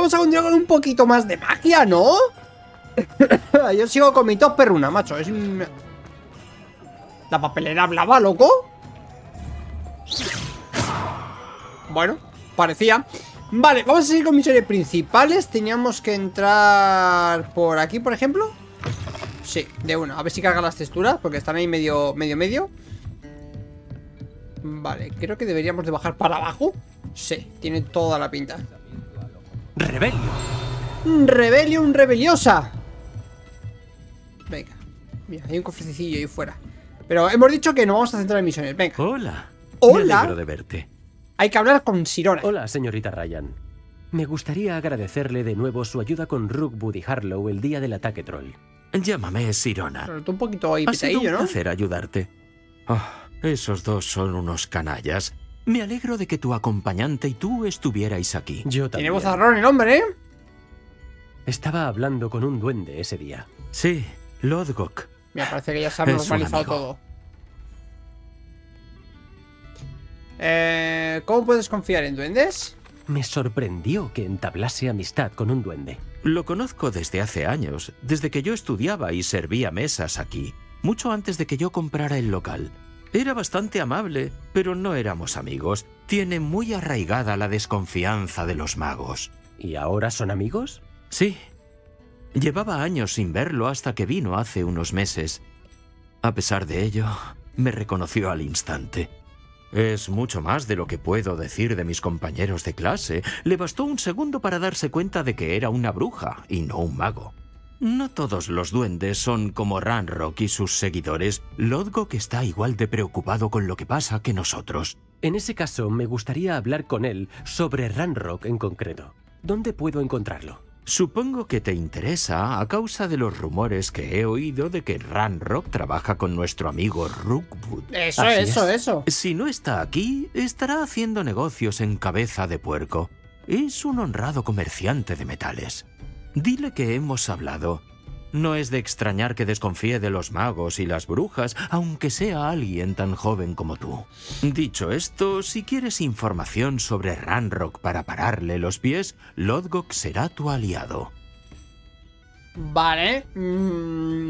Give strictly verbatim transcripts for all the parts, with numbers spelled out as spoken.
vamos a continuar con un poquito más de magia, ¿no? Yo sigo con mi top perruna, macho. Es un... La papelera hablaba, loco. Bueno, parecía. Vale, vamos a seguir con misiones principales. Teníamos que entrar por aquí, por ejemplo. Sí, de una. A ver si cargan las texturas, porque están ahí medio, medio, medio. Vale, creo que deberíamos de bajar para abajo. Sí, tiene toda la pinta. Rebellion. Rebelión rebeliosa. Venga. Mira, hay un cofrecillo ahí fuera. Pero hemos dicho que no vamos a centrar en misiones. Venga. Hola. Hola. Me alegro de verte. Hay que hablar con Sirona. Hola, señorita Ryan. Me gustaría agradecerle de nuevo su ayuda con Rookwood y Harlow el día del ataque troll. Llámame Sirona. Pero tú un poquito ahí Ha sido petadillo, un ¿no? placer ayudarte. Oh, esos dos son unos canallas. Me alegro de que tu acompañante y tú estuvierais aquí. Yo Tiene también. voz arrón el hombre, ¿eh? Estaba hablando con un duende ese día. Sí, Lodgok. Me parece que ya se ha Es un normalizado amigo. todo. Eh, ¿Cómo puedes confiar en duendes? Me sorprendió que entablase amistad con un duende. Lo conozco desde hace años, desde que yo estudiaba y servía mesas aquí, mucho antes de que yo comprara el local. Era bastante amable, pero no éramos amigos. Tiene muy arraigada la desconfianza de los magos. ¿Y ahora son amigos? Sí. Llevaba años sin verlo hasta que vino hace unos meses. A pesar de ello, me reconoció al instante. Es mucho más de lo que puedo decir de mis compañeros de clase. Le bastó un segundo para darse cuenta de que era una bruja y no un mago. No todos los duendes son como Ranrock y sus seguidores. Lodgok está igual de preocupado con lo que pasa que nosotros. En ese caso, me gustaría hablar con él sobre Ranrock en concreto. ¿Dónde puedo encontrarlo? Supongo que te interesa a causa de los rumores que he oído de que Ranrock trabaja con nuestro amigo Rookwood. Eso, Así eso, es. eso. Si no está aquí, estará haciendo negocios en Cabeza de Puerco. Es un honrado comerciante de metales. Dile que hemos hablado. No es de extrañar que desconfíe de los magos y las brujas, aunque sea alguien tan joven como tú. Dicho esto, si quieres información sobre Ranrock para pararle los pies, Lodgok será tu aliado. Vale. mm.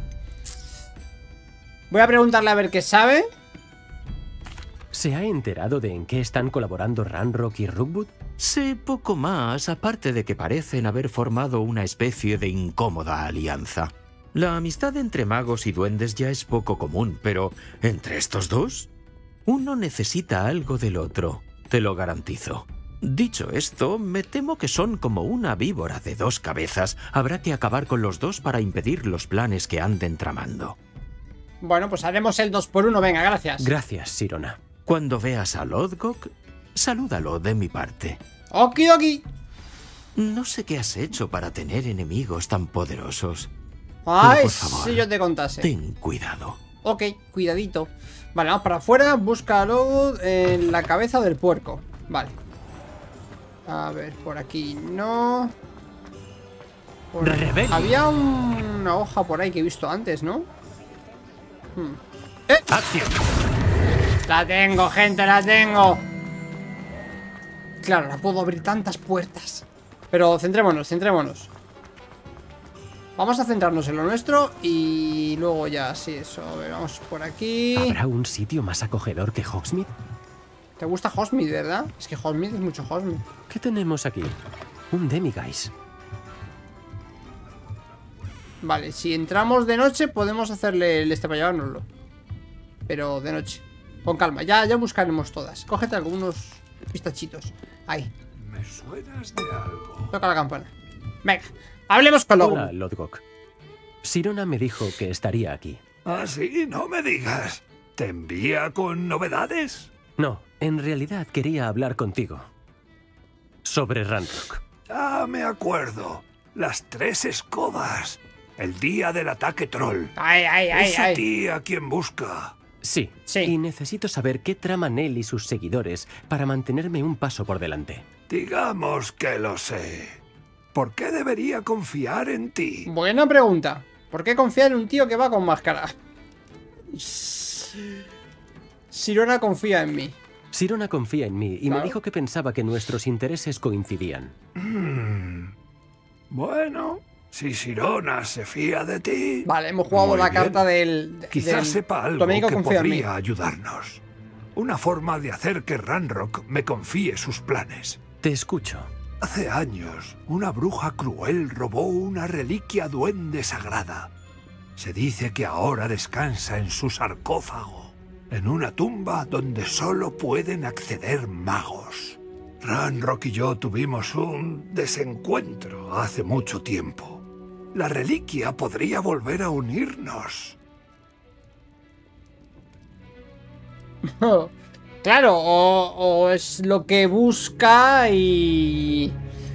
Voy a preguntarle a ver qué sabe. ¿Se ha enterado de en qué están colaborando Ranrock y Rookwood? Sé poco más, aparte de que parecen haber formado una especie de incómoda alianza. La amistad entre magos y duendes ya es poco común, pero ¿entre estos dos? Uno necesita algo del otro, te lo garantizo. Dicho esto, me temo que son como una víbora de dos cabezas. Habrá que acabar con los dos para impedir los planes que anden tramando. Bueno, pues haremos el dos por uno. Venga, gracias. Gracias, Sirona. Cuando veas a Lodgok, salúdalo de mi parte. Okidoki. No sé qué has hecho para tener enemigos tan poderosos. Ay, por favor, si yo te contase. Ten cuidado. Ok, cuidadito. Vale, vamos para afuera. Búscalo en la cabeza del puerco. Vale. A ver, por aquí no. Por... Rebelde. Había un- una hoja por ahí que he visto antes, ¿no? Hmm. ¡Eh! ¡Acción! La tengo, gente, la tengo. Claro, no puedo abrir tantas puertas. Pero centrémonos, centrémonos. Vamos a centrarnos en lo nuestro y luego ya, sí, eso. A ver, vamos por aquí. ¿Habrá un sitio más acogedor que Hogsmeade? ¿Te gusta Hogsmeade, verdad? Es que Hogsmeade es mucho Hogsmeade. ¿Qué tenemos aquí? Un demiguise. Vale, si entramos de noche podemos hacerle el este para llevárnoslo. Pero de noche. Con calma, ya, ya buscaremos todas. Cógete algunos pistachitos. Ahí, Me suenas de algo. toca la campana. Venga, hablemos con Logo. Hola, Lodgok. Sirona me dijo que estaría aquí. Ah, sí, no me digas. ¿Te envía con novedades? No, en realidad quería hablar contigo. Sobre Ranrock. Ah, me acuerdo. Las tres escobas. El día del ataque troll. Ay, ay, ay, Es a ay. ti a quien busca. Sí, Sí. y necesito saber qué traman él y sus seguidores para mantenerme un paso por delante. Digamos que lo sé. ¿Por qué debería confiar en ti? Buena pregunta. ¿Por qué confiar en un tío que va con máscara? Sirona confía en mí. Sirona confía en mí y Claro. me dijo que pensaba que nuestros intereses coincidían. Mm. Bueno, si Sirona se fía de ti... Vale, hemos jugado muy la bien. carta del... Quizás del- sepa Tu algo amigo que confía en mí. podría ayudarnos. Una forma de hacer que Ranrock me confíe sus planes. Te escucho. Hace años, una bruja cruel robó una reliquia duende sagrada. Se dice que ahora descansa en su sarcófago, en una tumba donde solo pueden acceder magos. Ranrock y yo tuvimos un desencuentro hace mucho tiempo. La reliquia podría volver a unirnos. Claro, o, o es lo que busca y...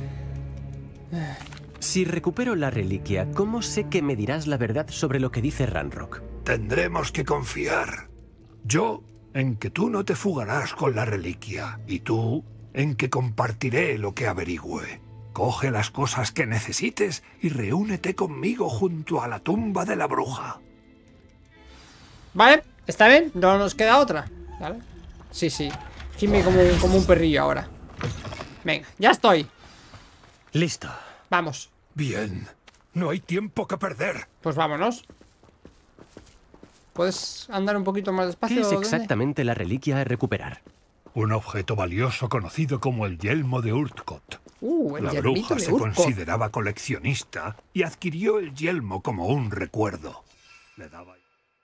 Si recupero la reliquia, ¿cómo sé que me dirás la verdad sobre lo que dice Ranrock? Tendremos que confiar. Yo en que tú no te fugarás con la reliquia, y tú en que compartiré lo que averigüe. Coge las cosas que necesites y reúnete conmigo junto a la tumba de la bruja. Vale, está bien, no nos queda otra. ¿Vale? Sí, sí. Gime como, como un perrillo ahora. Venga, ya estoy. Listo. Vamos. Bien, no hay tiempo que perder. Pues vámonos. ¿Puedes andar un poquito más despacio? ¿Qué es duende? exactamente la reliquia a recuperar? Un objeto valioso conocido como el yelmo de Urtkot. Uh, el La yelmito bruja de se Urtkot. consideraba coleccionista y adquirió el yelmo como un recuerdo. Le daba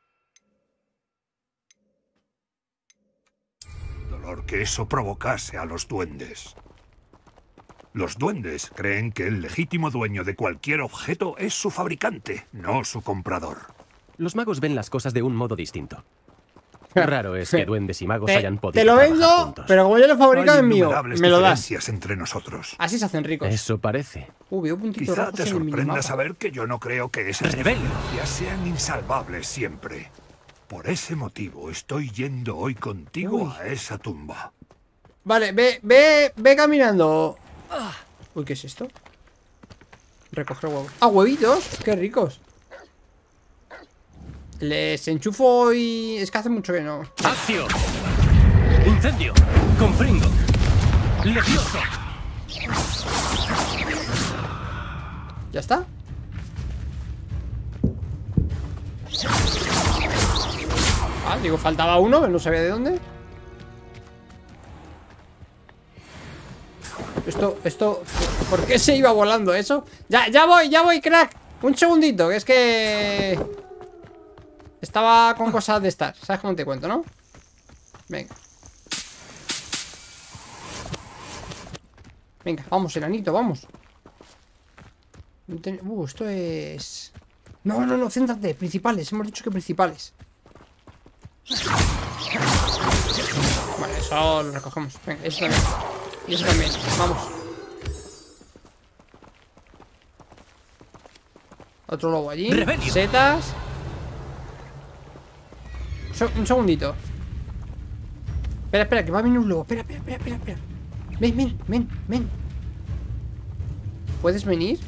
dolor que eso provocase a los duendes. Los duendes creen que el legítimo dueño de cualquier objeto es su fabricante, no su comprador. Los magos ven las cosas de un modo distinto. Raro es que duendes y magos Te, hayan podido te lo trabajar vendo, juntos. pero como yo lo he fabricado Hay es mío, innumerables me lo das. diferencias entre nosotros. Así se hacen ricos. Eso parece. Uh, veo puntitos Quizá rojos te en el sorprenda minimapa. saber que yo no creo que esas ¡Rebelde! diferencias sean insalvables siempre. Por ese motivo estoy yendo hoy contigo Uy. a esa tumba. Vale, ve, ve, ve caminando. Uy, ¿qué es esto? Recoger huevos. ¡Ah, huevitos! ¡Qué ricos! Les enchufo y... Es que hace mucho que no. ¡Acción! ¡Incendio! ¡Confringo! ¡Levioso! ¿Ya está? Ah, digo, faltaba uno, que no sabía de dónde. Esto, esto... ¿Por qué se iba volando eso? Ya, ya voy, ya voy, crack. Un segundito, que es que... Estaba con cosas de estar. ¿Sabes cómo te cuento, no? Venga. Venga, vamos, enanito, vamos. Uh, esto es... No, no, no, céntrate, principales. Hemos dicho que principales. Vale, eso lo recogemos. Venga, eso también. Y eso también, vamos. Otro lobo allí. ¡Rebelio! Setas. So- un segundito. Espera, espera, que va a venir un lobo. Espera, espera, espera, espera, espera. Ven, ven, ven, ven. ¿Puedes venir?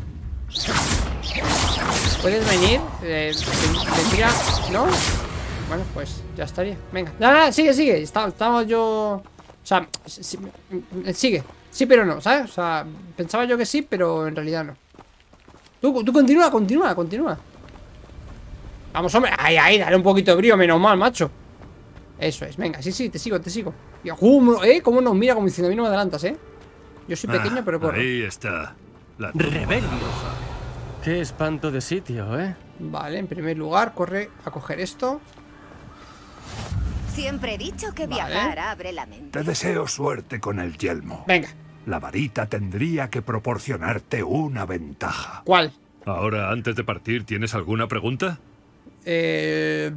¿Puedes venir? Eh, te, te tira... ¿No? Bueno, pues ya estaría. Venga. No, no, sigue, sigue. Está- Estaba yo... O sea, sí- sí, sigue. Sí, pero no, ¿sabes? O sea, pensaba yo que sí, pero en realidad no. Tú, tú continúa, continúa, continúa. Vamos, hombre. Ay, ay, dale un poquito de brío, menos mal, macho. Eso es, venga, sí, sí, te sigo, te sigo. Y, ¿cómo, eh? ¿Cómo nos mira? Como diciendo, a mí no me adelantas, ¿eh? Yo soy pequeño, Ah, pero corro. ahí está. La ¡Rebelio! ¡Qué espanto de sitio, eh! Vale, en primer lugar, corre a coger esto. Siempre he dicho que Vale. viajar abre la mente. Te deseo suerte con el yelmo. Venga, La varita tendría que proporcionarte una ventaja. ¿cuál? Ahora, antes de partir, ¿tienes alguna pregunta? Eh...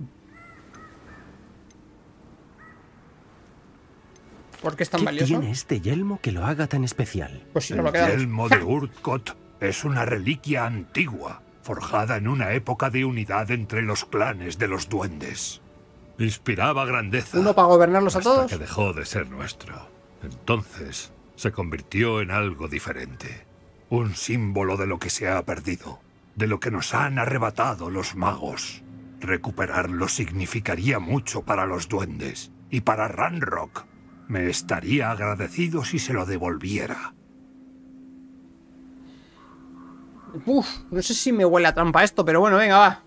¿Por qué es tan ¿Qué valioso? tiene este yelmo que lo haga tan especial? Pues si no El lo quedamos. yelmo de Urtkot es una reliquia antigua, forjada en una época de unidad entre los clanes de los duendes. Inspiraba grandeza. Uno para gobernarlos a hasta todos. que dejó de ser nuestro. Entonces, se convirtió en algo diferente. Un símbolo de lo que se ha perdido, de lo que nos han arrebatado los magos. Recuperarlo significaría mucho para los duendes y para Ranrock. Me estaría agradecido si se lo devolviera. Uf, no sé si me huele a trampa esto, pero bueno, venga, va.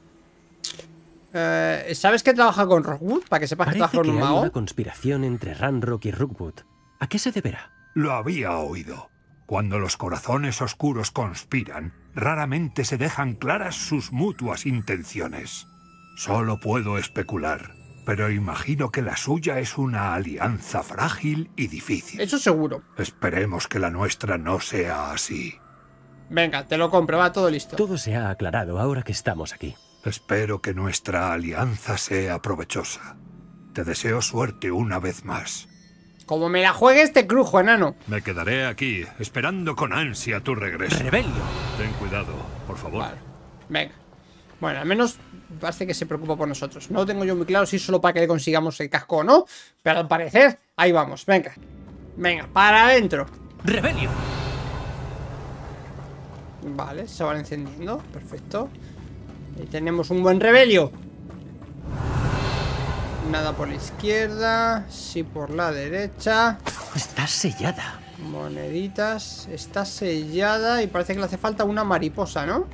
Eh, ¿Sabes que trabaja con Rookwood? Para que sepas que trabaja Parece con que un hay mago. una conspiración entre Ranrock y Rookwood. ¿A qué se deberá? Lo había oído. Cuando los corazones oscuros conspiran, raramente se dejan claras sus mutuas intenciones. Solo puedo especular, pero imagino que la suya es una alianza frágil y difícil. Eso seguro. Esperemos que la nuestra no sea así. Venga, te lo compro, va, todo listo. Todo se ha aclarado ahora que estamos aquí. Espero que nuestra alianza sea provechosa. Te deseo suerte una vez más. Como me la juegues, te crujo, enano. Me quedaré aquí, esperando con ansia tu regreso. ¡Rebelio! Ten cuidado, por favor. Vale, venga. Bueno, al menos parece que se preocupa por nosotros. No lo tengo yo muy claro si es solo para que le consigamos el casco o no, pero al parecer, ahí vamos, venga. Venga, para adentro. ¡Rebelio! Vale, se van encendiendo, perfecto. Ahí tenemos un buen rebelio. Nada por la izquierda, sí por la derecha. Está sellada. Moneditas, está sellada y parece que le hace falta una mariposa, ¿no?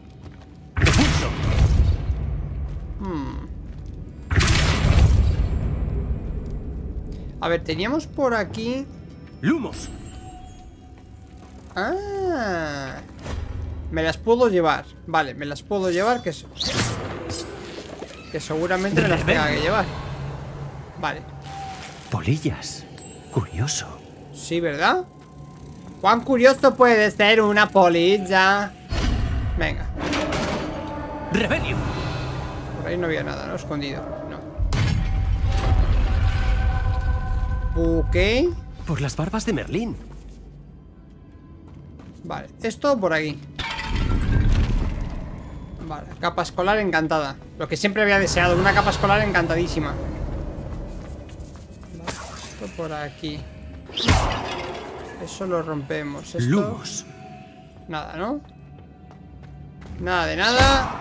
Hmm. A ver, teníamos por aquí... ¡Lumos! Ah, me las puedo llevar. Vale, me las puedo llevar, que, es... que seguramente me las tenga que llevar. Vale. Polillas. Curioso. Sí, ¿verdad? ¿Cuán curioso puede ser una polilla? Venga. ¡Rebelio! Por ahí no había nada, ¿no? Escondido. No. Ok. Por las barbas de Merlín. Vale, esto por aquí. Vale, capa escolar encantada. Lo que siempre había deseado, una capa escolar encantadísima. Vale, esto por aquí. Eso lo rompemos. Esto... Lumos. Nada, ¿no? Nada de nada.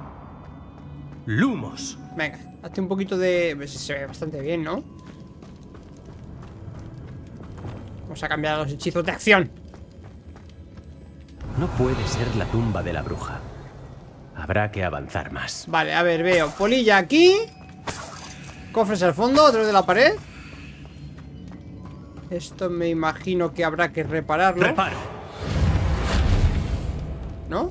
Lumos. Venga, hazte un poquito de... Pues se ve bastante bien, ¿no? Vamos a cambiar los hechizos de acción. No puede ser la tumba de la bruja. Habrá que avanzar más. Vale, a ver, veo polilla aquí. Cofres al fondo, otro de la pared. Esto me imagino que habrá que repararlo. ¡Reparo! ¿No?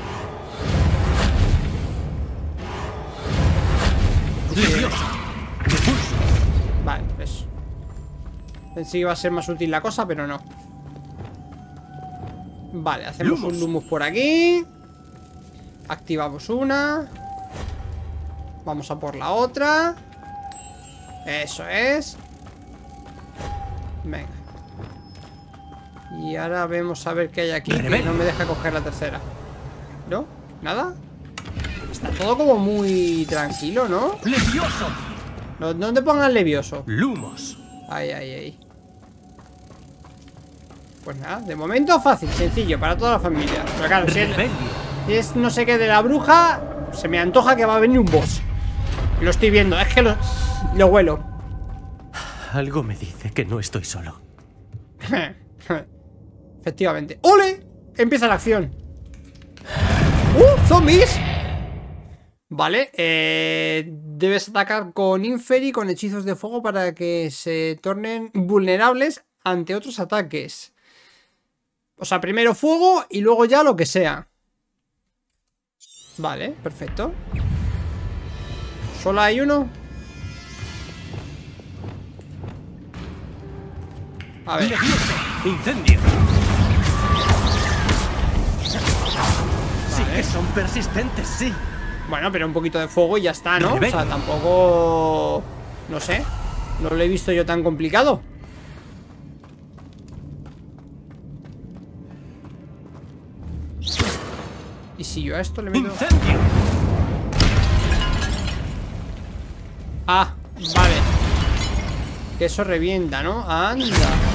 ¡Leviosa! ¡Repulso! Vale, eso. Pensé que iba a ser más útil la cosa, pero no. Vale, hacemos Lumos. un Lumos por aquí. Activamos una. Vamos a por la otra. Eso es. Venga. Y ahora vemos a ver qué hay aquí, que Rebelde. no me deja coger la tercera. ¿No? ¿Nada? Está todo como muy tranquilo, ¿no? ¡Levioso! No, no te pongas levioso. Lumos. Ay, ay, ay. Pues nada, de momento fácil, sencillo, para toda la familia. Pero claro, si es, Rebelio. si es no sé qué de la bruja, se me antoja que va a venir un boss. Lo estoy viendo, es que lo, lo huelo. Algo me dice que no estoy solo. Efectivamente. ¡Ole! Empieza la acción. ¡Uh! ¡Zombies! Vale, eh, debes atacar con Inferi, con hechizos de fuego para que se tornen vulnerables ante otros ataques. O sea, primero fuego y luego ya lo que sea. Vale, perfecto. ¿Solo hay uno? A ver. ¡Levioso! ¡Incendio! Sí que son persistentes, sí. Bueno, pero un poquito de fuego y ya está, ¿no? O Rebelde. sea, tampoco... No sé. No lo he visto yo tan complicado. ¿Y si yo a esto le meto...? ¡Incendio! Ah, vale. Que eso revienta, ¿no? Anda.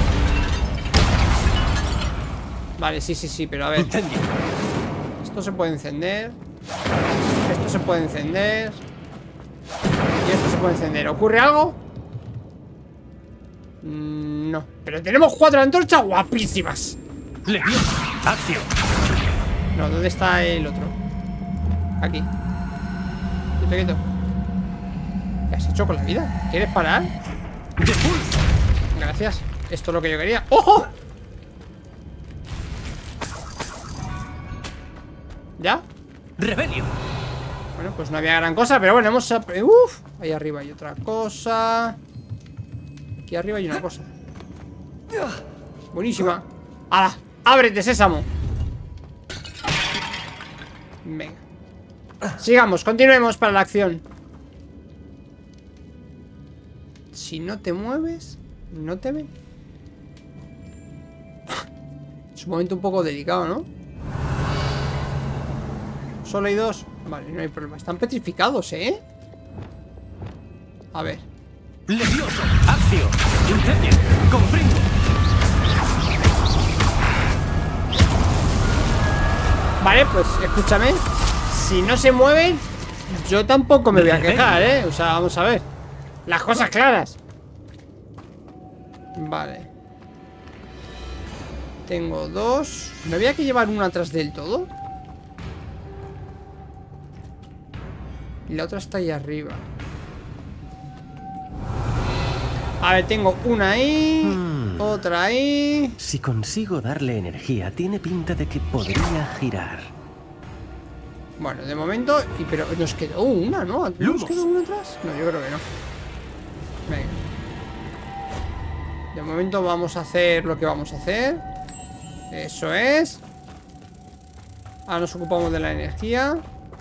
Vale, sí, sí, sí, pero a ver. ¡Incendio! Esto se puede encender. Esto se puede encender. Y esto se puede encender. ¿Ocurre algo? Mm, no. Pero tenemos cuatro antorchas guapísimas. Leviosa, acción. No, ¿dónde está el otro? Aquí. Quieto, quieto. ¿Qué has hecho con la vida? ¿Quieres parar? De pulso. Gracias. Esto es lo que yo quería. ¡Ojo! ¿Ya? Rebelio. Bueno, pues no había gran cosa, pero bueno, hemos... Uf, ahí arriba hay otra cosa. Aquí arriba hay una cosa. Buenísima. ¡Hala! ¡Ábrete, sésamo! Venga. Sigamos, continuemos para la acción. Si no te mueves, no te ven. Es un momento un poco delicado, ¿no? Solo hay dos. Vale, no hay problema. Están petrificados, ¿eh? A ver. Levioso, acción. Incendio, confringo. Vale, pues escúchame. Si no se mueven, yo tampoco me voy a quejar, ¿eh? O sea, vamos a ver. Las cosas claras. Vale. Tengo dos. ¿Me había que llevar una atrás del todo? Y la otra está ahí arriba. A ver, tengo una ahí, hmm. otra ahí. Si consigo darle energía, tiene pinta de que podría girar. Bueno, de momento... Y pero nos quedó una, ¿no? ¿No nos quedó una atrás? No, yo creo que no. Venga. De momento vamos a hacer lo que vamos a hacer. Eso es. Ahora nos ocupamos de la energía.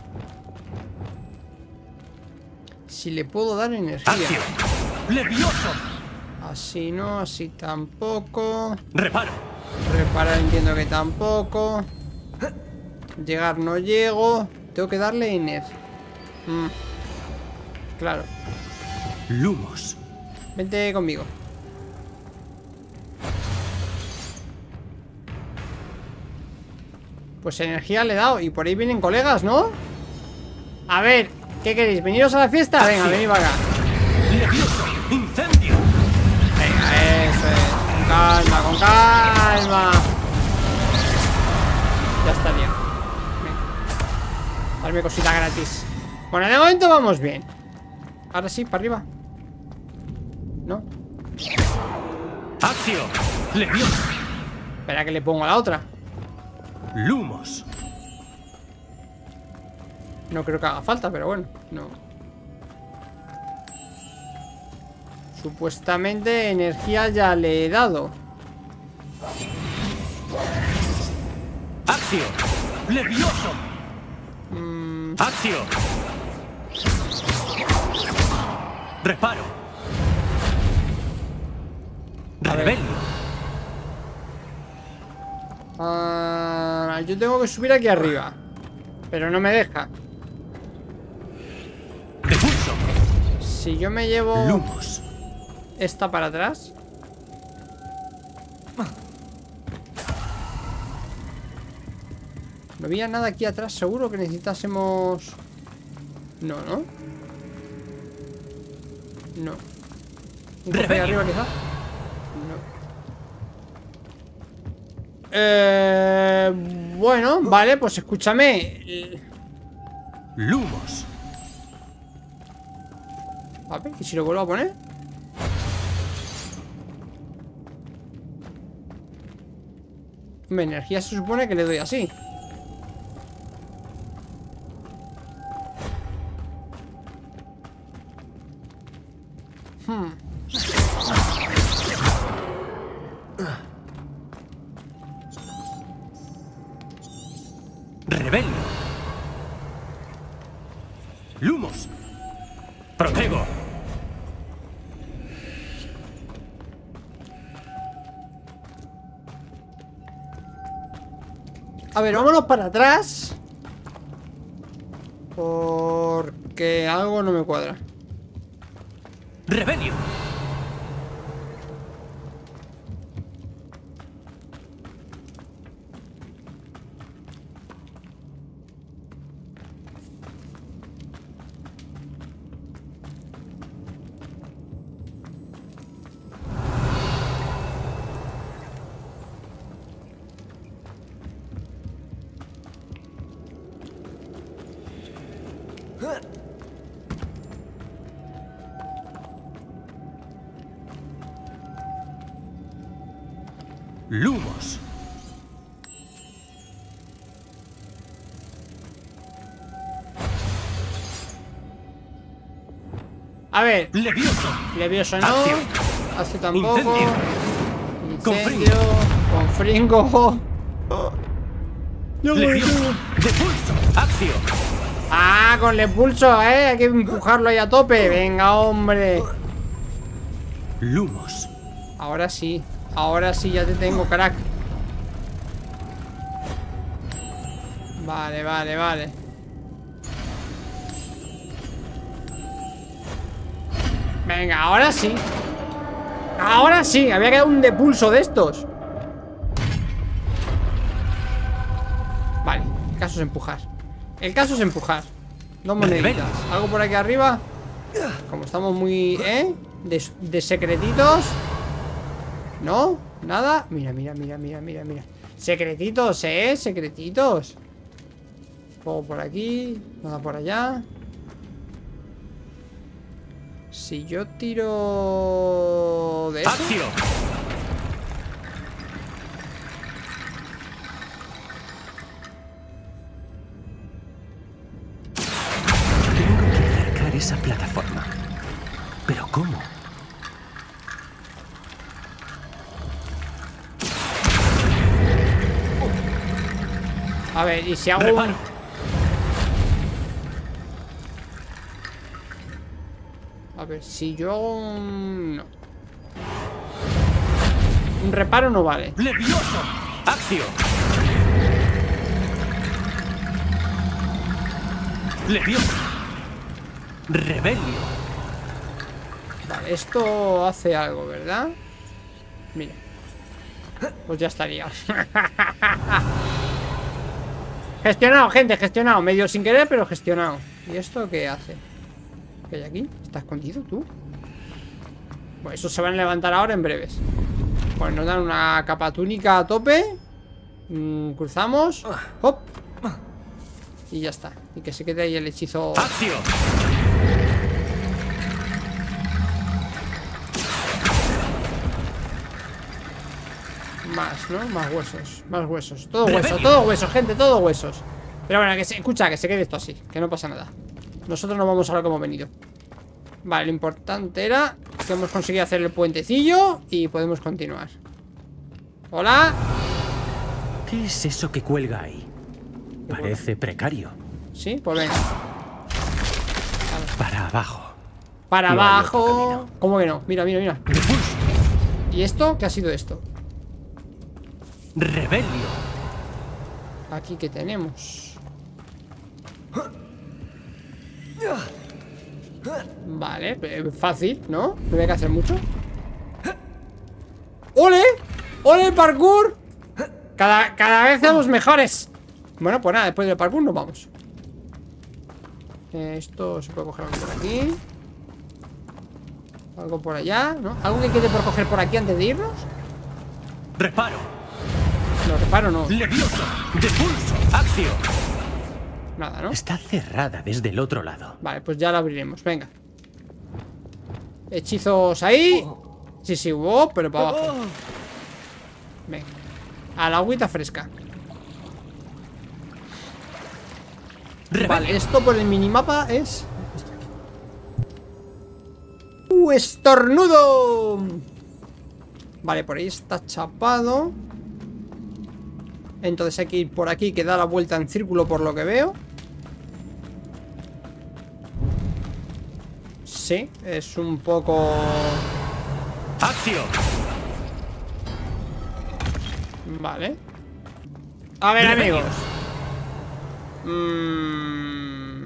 Si le puedo dar energía. ¡Acción! ¡Levioso! Así no, así tampoco. ¡Reparo! Reparar entiendo que tampoco. Llegar no llego. Tengo que darle ener. Mm. Claro. Lumos. Vente conmigo. Pues energía le he dado. Y por ahí vienen colegas, ¿no? A ver, ¿qué queréis? ¿Veniros a la fiesta? Venga, venid para acá. ¡Levioso! ¡Incendio! Venga, eso es. Con calma, con calma. Ya estaría. Venga. Darme cosita gratis. Bueno, de momento vamos bien. Ahora sí, para arriba. ¿No? ¡Acción! ¡Levioso! Espera que le pongo a la otra. Lumos. No creo que haga falta, pero bueno, no. Supuestamente energía ya le he dado. ¡Acción! ¡Levioso! Mm, ¡Acción! ¡Reparo! ¡Rebelio! ah, yo tengo que subir aquí arriba, pero no me deja. ¡De pulso! Si yo me llevo Lumos. esta para atrás. No había nada aquí atrás, seguro que necesitásemos... No, ¿no? No. ¿Un cofre ahí arriba quizá? No. Eh, bueno, vale, pues escúchame. Lumos. A ver, ¿y si lo vuelvo a poner? Mi energía se supone que le doy así. Hmm. Rebelio. Lumos. Protego. A ver, vámonos para atrás. Porque algo no me cuadra. Rebelio. Lumos. A ver. Levioso. Levioso no. Acción. Hace tampoco. Incendio. Incendio. Confringo. Yo Levioso. Depulso. Acción. Ah, con el pulso, eh. Hay que empujarlo ahí a tope. Venga, hombre. Lumos. Ahora sí. Ahora sí ya te tengo, crack. Vale, vale, vale. Venga, ahora sí. Ahora sí, había quedado un depulso de estos. Vale, el caso es empujar. El caso es empujar. Dos moneditas. ¿Algo por aquí arriba? Como estamos muy... ¿Eh? De, de secretitos. ¿No? ¿Nada? Mira, mira, mira, mira, mira, mira. Secretitos, ¿eh? Secretitos. Fuego por aquí. Nada por allá. Si yo tiro... ¿De eso? ¡Acción! Tengo que acercar esa plataforma. ¿Pero cómo? A ver, y si hago Reparo. un... A ver, si yo hago un... No. Un reparo no vale. ¡Levioso! ¡Acción! ¡Levioso! ¡Rebelio! Vale, esto hace algo, ¿verdad? Mira. Pues ya estaría. Gestionado, gente, gestionado. Medio sin querer, pero gestionado. ¿Y esto qué hace? ¿Qué hay aquí? ¿Está escondido tú? Bueno, eso se van a levantar ahora en breves. Bueno, nos dan una capa túnica a tope. mm, Cruzamos. Hop. Y ya está. Y que se quede ahí el hechizo. ¡Acción! Más, ¿no? Más huesos. Más huesos. Todo hueso, todo huesos, gente, todo huesos. Pero bueno, que se escucha, que se quede esto así. Que no pasa nada. Nosotros nos vamos a lo que hemos venido. Vale, lo importante era que hemos conseguido hacer el puentecillo y podemos continuar. Hola. ¿Qué es eso que cuelga ahí? Parece precario. Sí, pues venga. Para abajo. Para No hay otro abajo. camino. ¿Cómo que no? Mira, mira, mira. Repulso. ¿Y esto? ¿Qué ha sido esto? Rebelio. Aquí que tenemos. Vale, eh, fácil, ¿no? No hay que hacer mucho. ¡Ole! ¡Ole el parkour! Cada, cada vez somos mejores. Bueno, pues nada, después del parkour nos vamos. eh, Esto se puede coger algo por aquí. Algo por allá, ¿no? ¿Algo que quede por coger por aquí antes de irnos? Reparo. No, reparo no. Levioso. Depulso. Acción. Nada, ¿no? Está cerrada desde el otro lado. Vale, pues ya la abriremos, venga. Hechizos ahí. Sí, sí, hubo, pero para abajo. Venga. A la agüita fresca. Vale, esto por el minimapa es... ¡Uh, estornudo! Vale, por ahí está chapado. Entonces hay que ir por aquí, que da la vuelta en círculo por lo que veo. Sí, es un poco... Acción. Vale. A ver, amigos. Mm...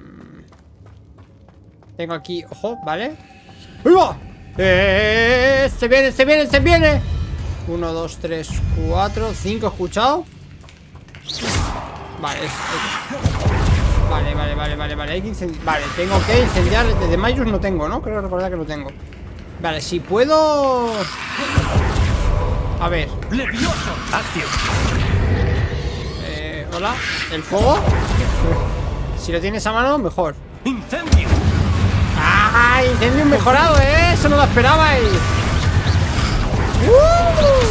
Tengo aquí... Ojo, ¿vale? ¡Ahí va! ¡Eh! ¡Se viene, se viene, se viene! Uno, dos, tres, cuatro, cinco, ¿escuchado? Vale, es... Vale, vale, vale, vale, vale. Hay que incendiar. Vale, tengo que incendiar. Desde Mayus no tengo, ¿no? Creo recordar que no tengo. Vale, si puedo... A ver. Levioso. Acción. Eh, hola. ¿El fuego? Si lo tienes a mano, mejor. ¡Incendio! ¡Ah! Incendio mejorado, ¿eh? Eso no lo esperabais. ¡Uh!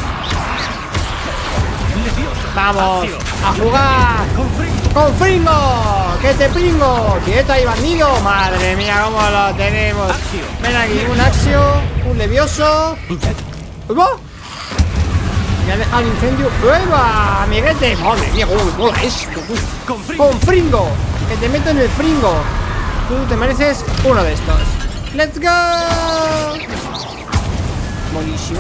Vamos a jugar con Fringo. ¡Que te pringo! ¡Quieto ahí, bandido! ¡Madre mía, cómo lo tenemos! Ven aquí, un Axio, un Levioso. ¡Uy, va! Me ha dejado el incendio. ¡Ueva! ¡Amiguete! ¡Madre mía, cómo me mola esto! ¡Con Fringo! ¡Que te meto en el Fringo! Tú te mereces uno de estos. ¡Let's go! Buenísimo.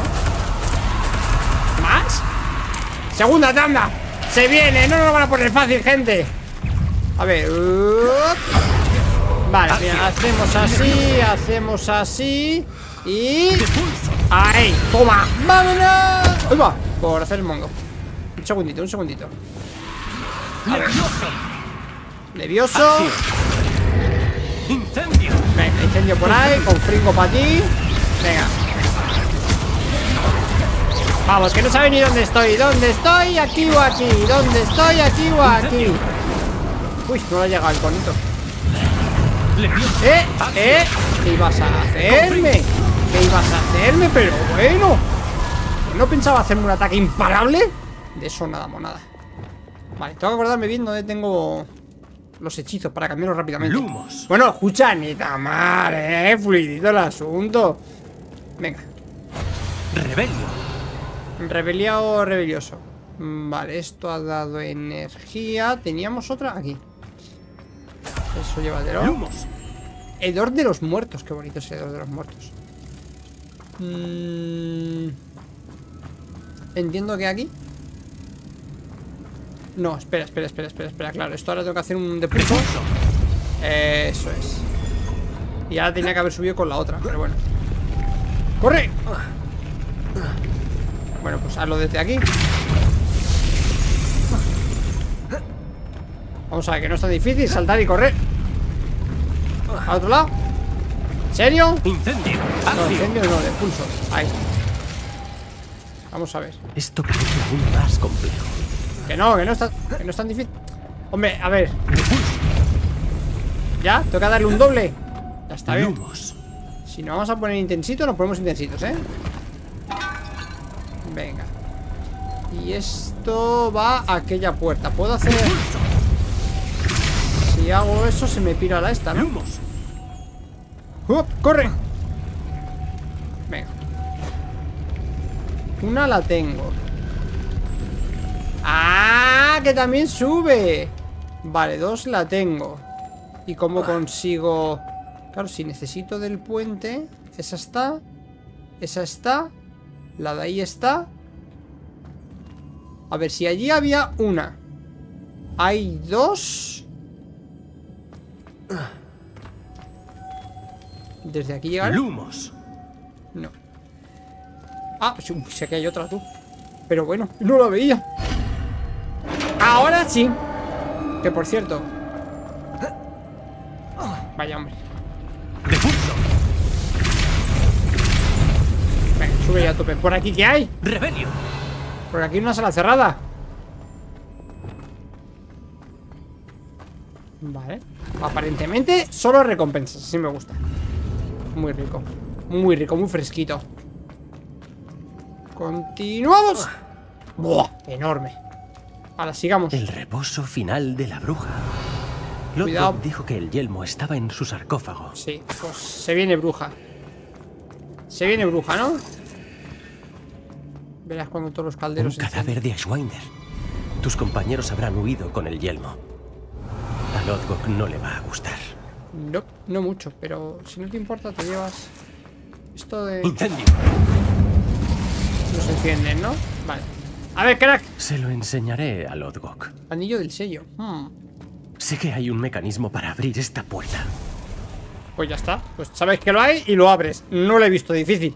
¿Más? ¡Segunda tanda! ¡Se viene! No nos lo van a poner fácil, gente. A ver. Uh, vale, mira, hacemos así. Hacemos así. Y... ¡ahí! ¡Toma! ¡Vámonos! ¡Uy, va! Por hacer el mongo. Un segundito, un segundito. A ver. Levioso. ¡Incendio! Venga, incendio por ahí. Con Fringo para ti. Venga. Vamos, que no sabe ni dónde estoy. ¿Dónde estoy? Aquí o aquí. ¿Dónde estoy? Aquí o aquí. Uy, no le ha llegado el conito. Eh, eh. ¿Qué ibas a hacerme? ¿Qué ibas a hacerme? Pero bueno. ¿No pensaba hacerme un ataque imparable? De eso nada, monada. Vale, tengo que acordarme bien dónde tengo los hechizos para cambiarlos rápidamente. Lumos. Bueno, escucha, ni tan mal, eh. Fluidito el asunto. Venga. Rebelio. Rebeliado rebelioso. Vale, esto ha dado energía. Teníamos otra aquí. Eso llévatelo. Lumos. Hedor de los muertos. Qué bonito ese hedor de los muertos. mm... Entiendo que aquí. No, espera, espera, espera, espera, espera. Claro, esto ahora tengo que hacer un depulso. Eso es. Y ahora tenía que haber subido con la otra, pero bueno. ¡Corre! Bueno, pues hazlo desde aquí. Vamos a ver, que no es tan difícil saltar y correr. Al otro lado. ¿En serio? Incendio. No, incendio no, de pulso. Ahí. Vamos a ver. Esto parece aún más complejo. Que no, que no está, que no es tan difícil. Hombre, a ver. Ya, toca darle un doble. Ya está bien. Lumos. Si no vamos a poner intensito, nos ponemos intensitos, ¿eh? Venga. Y esto va a aquella puerta. ¿Puedo hacer...? Si hago eso, se me pira la esta, ¿no? Lumos. ¡Uh! ¡Corre! Venga. Una la tengo. ¡Ah! Que también sube. Vale, dos la tengo. ¿Y cómo consigo...? Claro, si necesito del puente. Esa está. Esa está. La de ahí está. A ver, si allí había una. Hay dos. Desde aquí llegar. Lumos. No. Ah, sí, sé que hay otra, tú. Pero bueno, no la veía. Ahora sí. Que por cierto. Vaya hombre. Venga, sube ya a tope. ¿Por aquí qué hay? Rebelio. Por aquí una sala cerrada. Vale. Aparentemente solo recompensas. Así me gusta. Muy rico. Muy rico, muy fresquito. Continuamos. Buah, enorme. Ahora sigamos. El reposo final de la bruja. Cuidado. Lodgok dijo que el yelmo estaba en su sarcófago. Sí, pues se viene bruja. Se viene bruja, ¿no? Verás cuando todos los Un calderos se cadáver de Ashwinder. Tus compañeros habrán huido con el yelmo. A Lodgok no le va a gustar. No, no mucho, pero si no te importa te llevas esto de... Incendio. Los encienden, ¿no? Vale. A ver, crack. Se lo enseñaré a Lodgok. Anillo del sello. Hmm. Sé que hay un mecanismo para abrir esta puerta. Pues ya está. Pues sabes que lo hay y lo abres. No lo he visto difícil.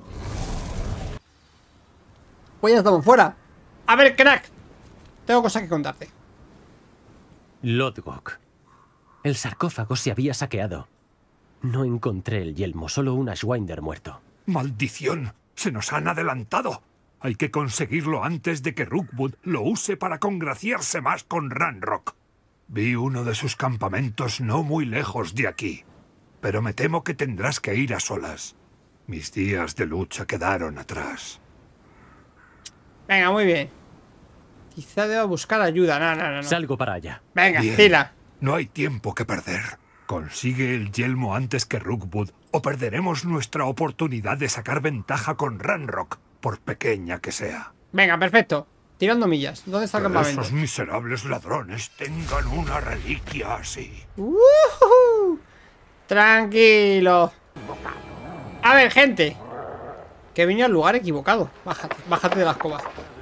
Pues ya estamos fuera. A ver, crack. Tengo cosas que contarte. Lodgok. El sarcófago se había saqueado. No encontré el yelmo, solo un Ashwinder muerto. ¡Maldición! ¡Se nos han adelantado! Hay que conseguirlo antes de que Rookwood lo use para congraciarse más con Ranrock. Vi uno de sus campamentos no muy lejos de aquí, pero me temo que tendrás que ir a solas. Mis días de lucha quedaron atrás. Venga, muy bien. Quizá deba buscar ayuda. No, no, no, no. Salgo para allá. Venga, Bien. tira. No hay tiempo que perder. Consigue el yelmo antes que Rookwood o perderemos nuestra oportunidad de sacar ventaja con Ranrock, por pequeña que sea. Venga, perfecto. Tirando millas. ¿Dónde está el Que campamento? esos miserables ladrones tengan una reliquia así. ¡Uhú! Tranquilo. A ver, gente. Que he venido al lugar equivocado. Bájate, bájate de la escoba.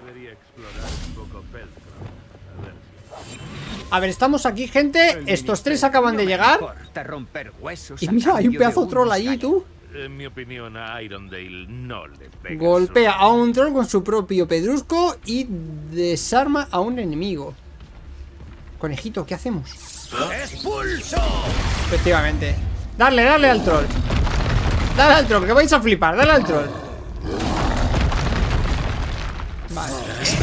A ver, estamos aquí, gente. Estos tres acaban de llegar. Y mira, hay un pedazo troll allí, tú. En mi opinión, a Irondale no le pega. Golpea a un troll con su propio pedrusco y desarma a un enemigo. Conejito, ¿qué hacemos? ¡Expulso! Efectivamente. Darle, darle al troll. Dale al troll, que vais a flipar. Dale al troll. Vale.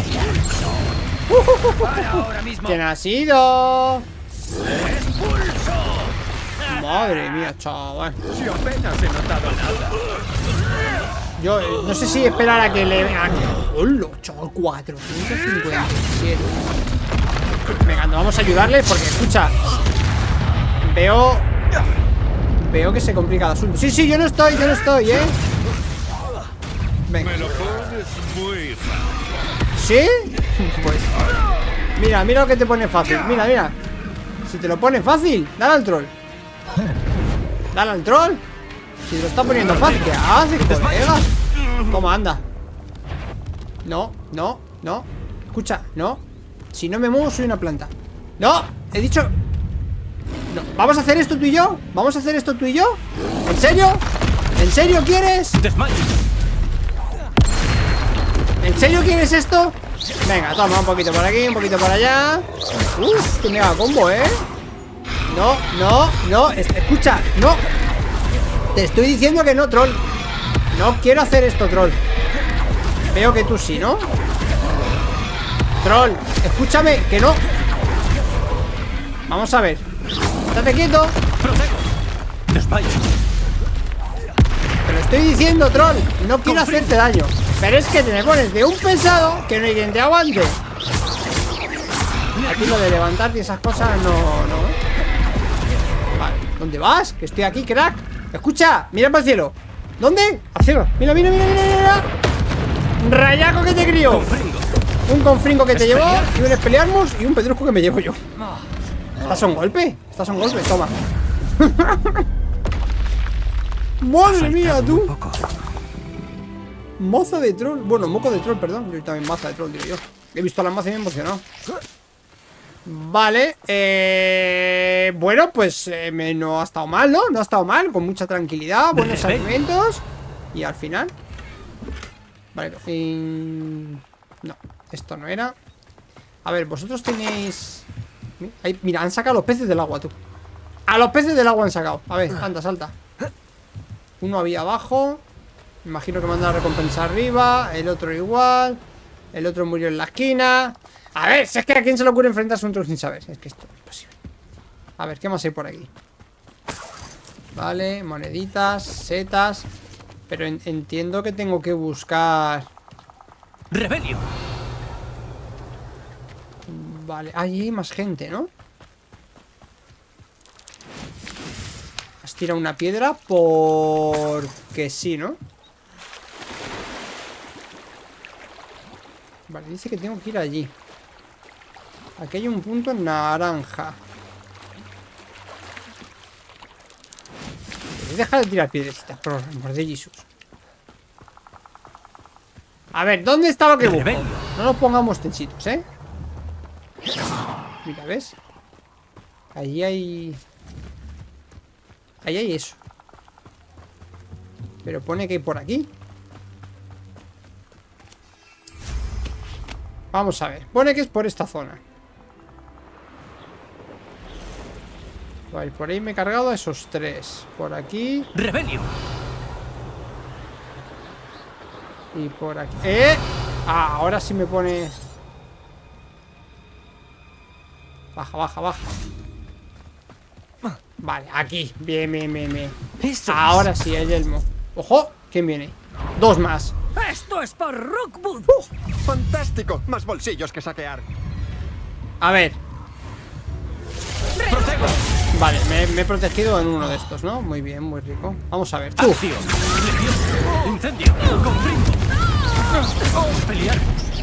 Ahora mismo. ¿Quién ha sido? ¡Expulso! Madre mía, chaval. Si apenas he notado nada. Yo eh, no sé si esperar a que le... A que... ¡Hola, chaval! cuatrocientos cincuenta y siete. Venga, no vamos a ayudarle porque, escucha, Veo... Veo que se complica el asunto. Sí, sí, yo no estoy, yo no estoy, ¿eh? Venga. Me lo pones muy fácil. ¿Sí? Pues... Mira, mira lo que te pone fácil. Mira, mira. Si te lo pone fácil, dale al troll. Dale al troll. Si te lo está poniendo fácil, ¿qué haces, colegas? Toma, anda. No, no, no. Escucha, no. Si no me muevo, soy una planta. No, he dicho... No. ¿Vamos a hacer esto tú y yo? ¿Vamos a hacer esto tú y yo? ¿En serio? ¿En serio quieres? Desmayo. ¿En serio quieres esto? Venga, toma, un poquito por aquí, un poquito por allá. Uf, qué mega combo, ¿eh? No, no, no, es- escucha, no. Te estoy diciendo que no, troll. No quiero hacer esto, troll. Veo que tú sí, ¿no? Troll, escúchame, que no. Vamos a ver. Estate quieto. Desmayo. Te lo estoy diciendo, troll. No quiero hacerte daño. Pero es que te me pones de un pesado que no hay quien te aguante. Aquí lo de levantarte y esas cosas no, no. Vale, ¿dónde vas? Que estoy aquí, crack. Escucha, mira para el cielo. ¿Dónde? Al cielo. Mira, mira, mira, mira, mira. Rayaco que te crió. Un confringo que te llevó. Y un Expelliarmus y un pedrusco que me llevo yo. ¿Estás a un golpe? ¿Estás a un golpe? Toma. Madre mía, tú. Moza de troll. Bueno, moco de troll, perdón. Yo también maza de troll, digo yo. He visto la maza y me he emocionado. Vale. Eh... Bueno, pues eh, me, no ha estado mal, ¿no? No ha estado mal. Con mucha tranquilidad. Buenos alimentos. Y al final... Vale. eh, No, esto no era. A ver, vosotros tenéis... Ahí, mira, han sacado los peces del agua, tú. A los peces del agua han sacado. A ver, anda, salta. Uno había abajo. Me imagino que me mandan a recompensa arriba. El otro igual. El otro murió en la esquina. A ver, si es que a quién se le ocurre enfrentarse a un troll sin saber. Es que esto es imposible. A ver, ¿qué más hay por aquí? Vale, moneditas, setas. Pero en- entiendo que tengo que buscar... Rebelio. Vale, ahí hay más gente, ¿no? Has tirado una piedra porque sí, ¿no? Vale, dice que tengo que ir allí. Aquí hay un punto naranja. Deja de tirar piedrecitas, por amor de Jesús. A ver, ¿dónde está lo que busco? Rebelio. No nos pongamos tensitos, ¿eh? Mira, ¿ves? Allí hay... Ahí hay eso. Pero pone que hay por aquí. Vamos a ver. Pone que es por esta zona. Vale, por ahí me he cargado a esos tres. Por aquí Rebelio. y por aquí. ¡Eh! Ah, ahora sí me pone... Baja, baja, baja. Vale, aquí. Bien, bien, bien, bien. Eso Ahora sí, el yelmo. Ojo, ¿quién viene? Dos más. ¡Esto es por Rookwood! ¡Fantástico! Más bolsillos que saquear. A ver. Vale, me, me he protegido en uno de estos, ¿no? Muy bien, muy rico. Vamos a ver. Tú. Acción. Incendio. Confringo. Pelear.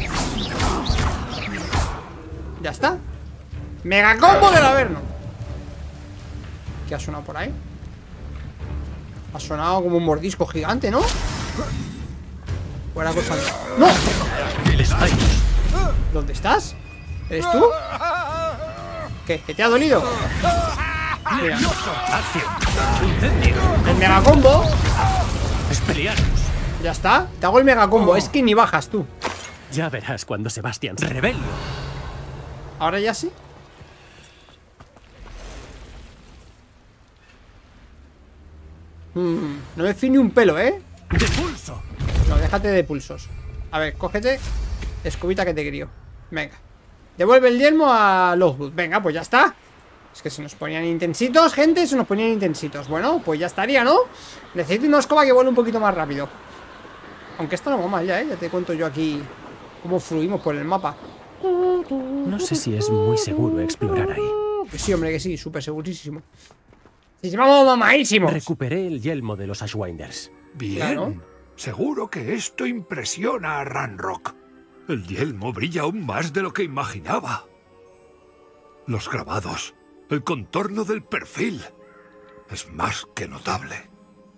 Ya está. Mega combo del Averno. ¿Qué ha sonado por ahí? Ha sonado como un mordisco gigante, ¿no? Buena cosa. ¡No! El Spike. ¿Dónde estás? ¿Eres tú? ¿Qué? ¿Que te ha dolido? Mira, Acción. Incendio. el mega combo. Expelliarmus. Ya está. Te hago el mega combo. Es que ni bajas tú. Ya verás cuando Sebastián rebelio. Ahora ya sí. Mm, no me fío ni un pelo, ¿eh? De pulso. No, déjate de pulsos. A ver, cógete. Escobita que te crío. Venga. Devuelve el yelmo a Lothwood. Venga, pues ya está. Es que se nos ponían intensitos, gente. Se nos ponían intensitos. Bueno, pues ya estaría, ¿no? Necesito una escoba que vuelva un poquito más rápido. Aunque esto no va mal ya, ¿eh? Ya te cuento yo aquí cómo fluimos por el mapa. No sé si es muy seguro explorar ahí. Que sí, hombre, que sí. Súper segurísimo. Sí, vamos mamadísimos. Recuperé el yelmo de los Ashwinders. Bien. Claro. Seguro que esto impresiona a Ranrock. El yelmo brilla aún más de lo que imaginaba. Los grabados, el contorno del perfil. Es más que notable.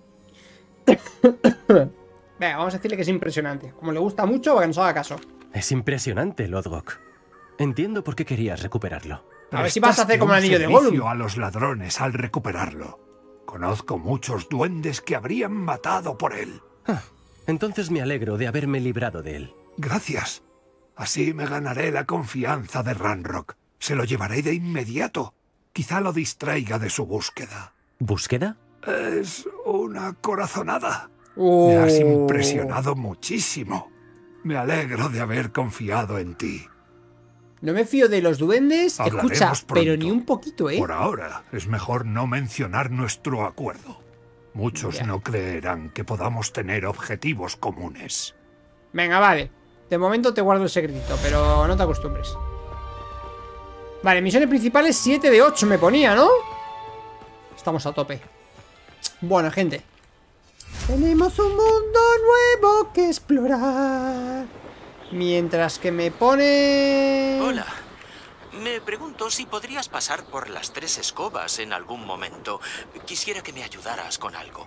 Venga, vamos a decirle que es impresionante. Como le gusta mucho, para que nos haga caso. Es impresionante, Lodgok. Entiendo por qué querías recuperarlo. A ver si vas a hacer Prestaste como el un anillo de servicio Gollum. a los ladrones al recuperarlo. Conozco muchos duendes que habrían matado por él. Ah, entonces me alegro de haberme librado de él. Gracias. Así me ganaré la confianza de Ranrock. Se lo llevaré de inmediato. Quizá lo distraiga de su búsqueda. ¿Búsqueda? Es una corazonada. Uh. Me has impresionado muchísimo. Me alegro de haber confiado en ti. No me fío de los duendes. Hablaremos Escucha, pero pronto. ni un poquito, ¿eh? Por ahora, es mejor no mencionar nuestro acuerdo. Muchos Ya. no creerán que podamos tener objetivos comunes. Venga, vale. De momento te guardo el secretito, pero no te acostumbres. Vale, misiones principales siete de ocho me ponía, ¿no? Estamos a tope. Bueno, gente. Tenemos un mundo nuevo que explorar. Mientras que me pone... Hola. Me pregunto si podrías pasar por las tres escobas en algún momento. Quisiera que me ayudaras con algo.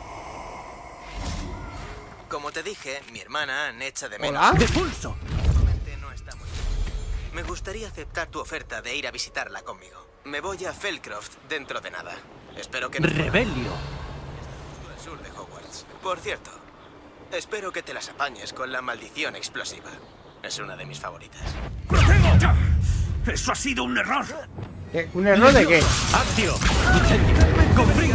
Como te dije, mi hermana me echa de menos. Hola. ¡De pulso! Últimamente no está muy bien. Me gustaría aceptar tu oferta de ir a visitarla conmigo. Me voy a Felcroft dentro de nada. Espero que no ¡Rebelio! al sur de Hogwarts. Por cierto, espero que te las apañes con la maldición explosiva. Es una de mis favoritas. ¡Eso ha sido un error! ¿Qué? ¿Un error de qué? ¡Acción! ¡Incendio! ¡Confringo!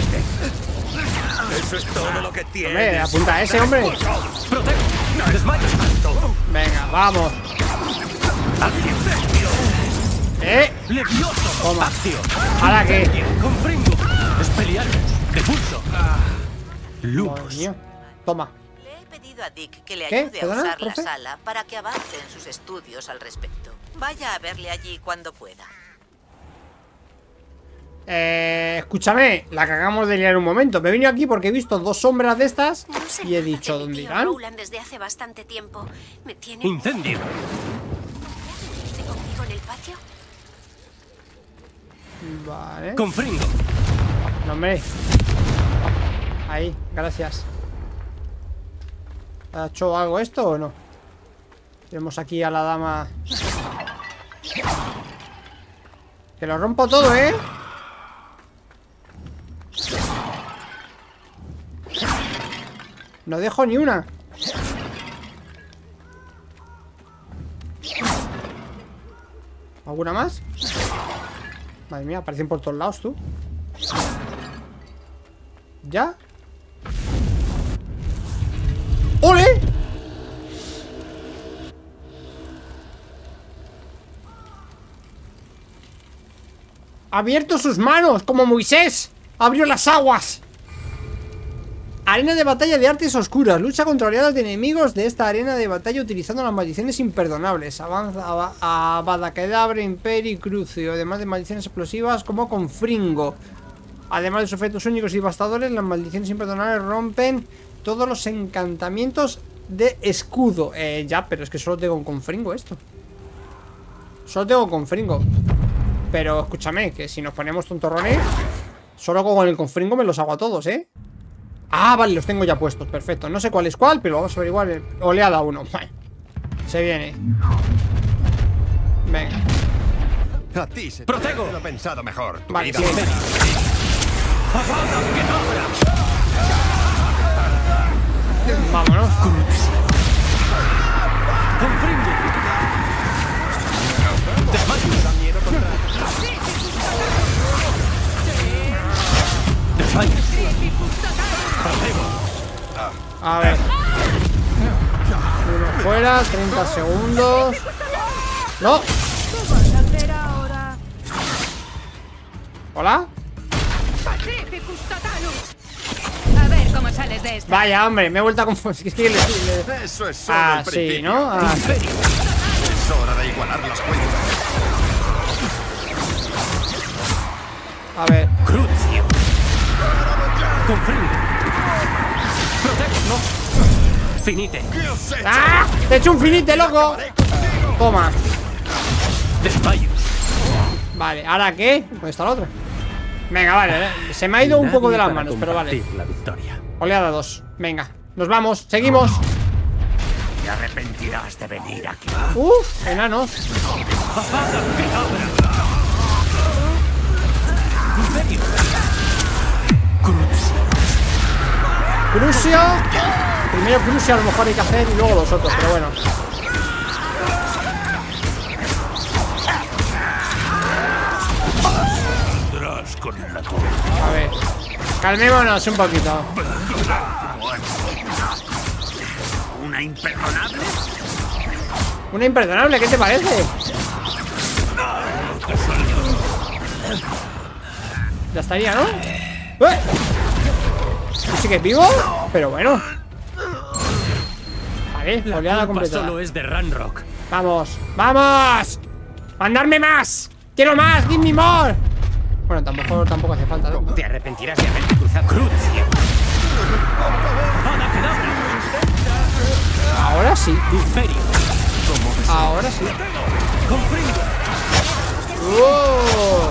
¡Eso es todo lo que Hombre, tienes! apunta a ese, hombre. ¡Protego! ¡Desmayo! Venga, vamos. ¡Acción! ¿Eh? ¡Levioso! Toma. ¡Acción! ¿Ahora qué? ¡Confringo! ¡Expelliarmus! ¡De pulso! Madre ¡Lupus! mía. Toma. Le he pedido a Dick que le ¿Qué? ayude a ¿Perdona, usar la profe? sala para que avance en sus estudios al respecto. Vaya a verle allí cuando pueda. Eh, escúchame, la cagamos de liar un momento. Me he venido aquí porque he visto dos sombras de estas No sé y he nada dicho, de mi ¿dónde tío irán? Rowland desde hace bastante tiempo. Me tiene ¡Incendio! ¿Esté conmigo en el patio? Vale. ¡Confringo! No, hombre. Ahí, gracias. ¿Ha hecho algo esto o no? Tenemos aquí a la dama. Que lo rompo todo, ¿eh? No dejo ni una. ¿Alguna más? Madre mía, aparecen por todos lados, tú. ¿Ya? ¡Ole! Ha abierto sus manos, como Moisés. Abrió las aguas. Arena de batalla de artes oscuras. Lucha contra oleadas de enemigos de esta arena de batalla utilizando las maldiciones imperdonables. Avanza a Abadakedabra, Imperi y Crucio. Además de maldiciones explosivas como Confringo. Además de sus efectos únicos y devastadores, las maldiciones imperdonables rompen todos los encantamientos de escudo. Eh, ya, pero es que solo tengo Confringo esto. Solo tengo Confringo. Pero escúchame, que si nos ponemos tontorrones, solo con el Confringo me los hago a todos, ¿eh? Ah, vale, los tengo ya puestos, perfecto. No sé cuál es cuál, pero vamos a averiguar. Oleada uno, vale. Se viene. Venga. A ti se ¡Protego! te lo he pensado mejor. Tu Vale, vida. sí. Vámonos. A ver. Uno fuera, treinta segundos. No. ¿Hola? A ver cómo sales de esta. Vaya, hombre, me he vuelto a confundir. Es que le, le... Eso es solo Ah, el sí, principio. ¿no? Ah, sí. Es hora de igualar las cuentas. A ver. Crucio. Confringo. Protego. No. Finite. ¿Qué os he hecho? ¡Ah! ¡Te he hecho un finite, loco! Toma. Desmayos. Vale, ¿ahora qué? ¿Dónde está la otra? Venga, vale, eh. Se me ha ido un poco de las Nadie para manos, pero vale. compartir la victoria. Oleada dos. Venga, nos vamos, seguimos. Te arrepentirás de venir aquí. Uf, enanos. Crucio. Primero Crucio a lo mejor hay que hacer y luego los otros, pero bueno. A ver, calmémonos un poquito. ¿Una imperdonable? Una imperdonable, ¿qué te parece? Ya estaría, ¿no? ¡Eh! Sí que es vivo, pero bueno. Vale, La oleada culpa completada. solo es de Ranrock. Vamos, vamos. ¡Mandarme más! ¡Quiero más! ¡Give me more! Bueno, tampoco, tampoco hace falta, ¿no? Te arrepentirás de haberte cruzado. Crucio. Ahora sí. Imperio. Ahora sí. Confringo. ¡Oh!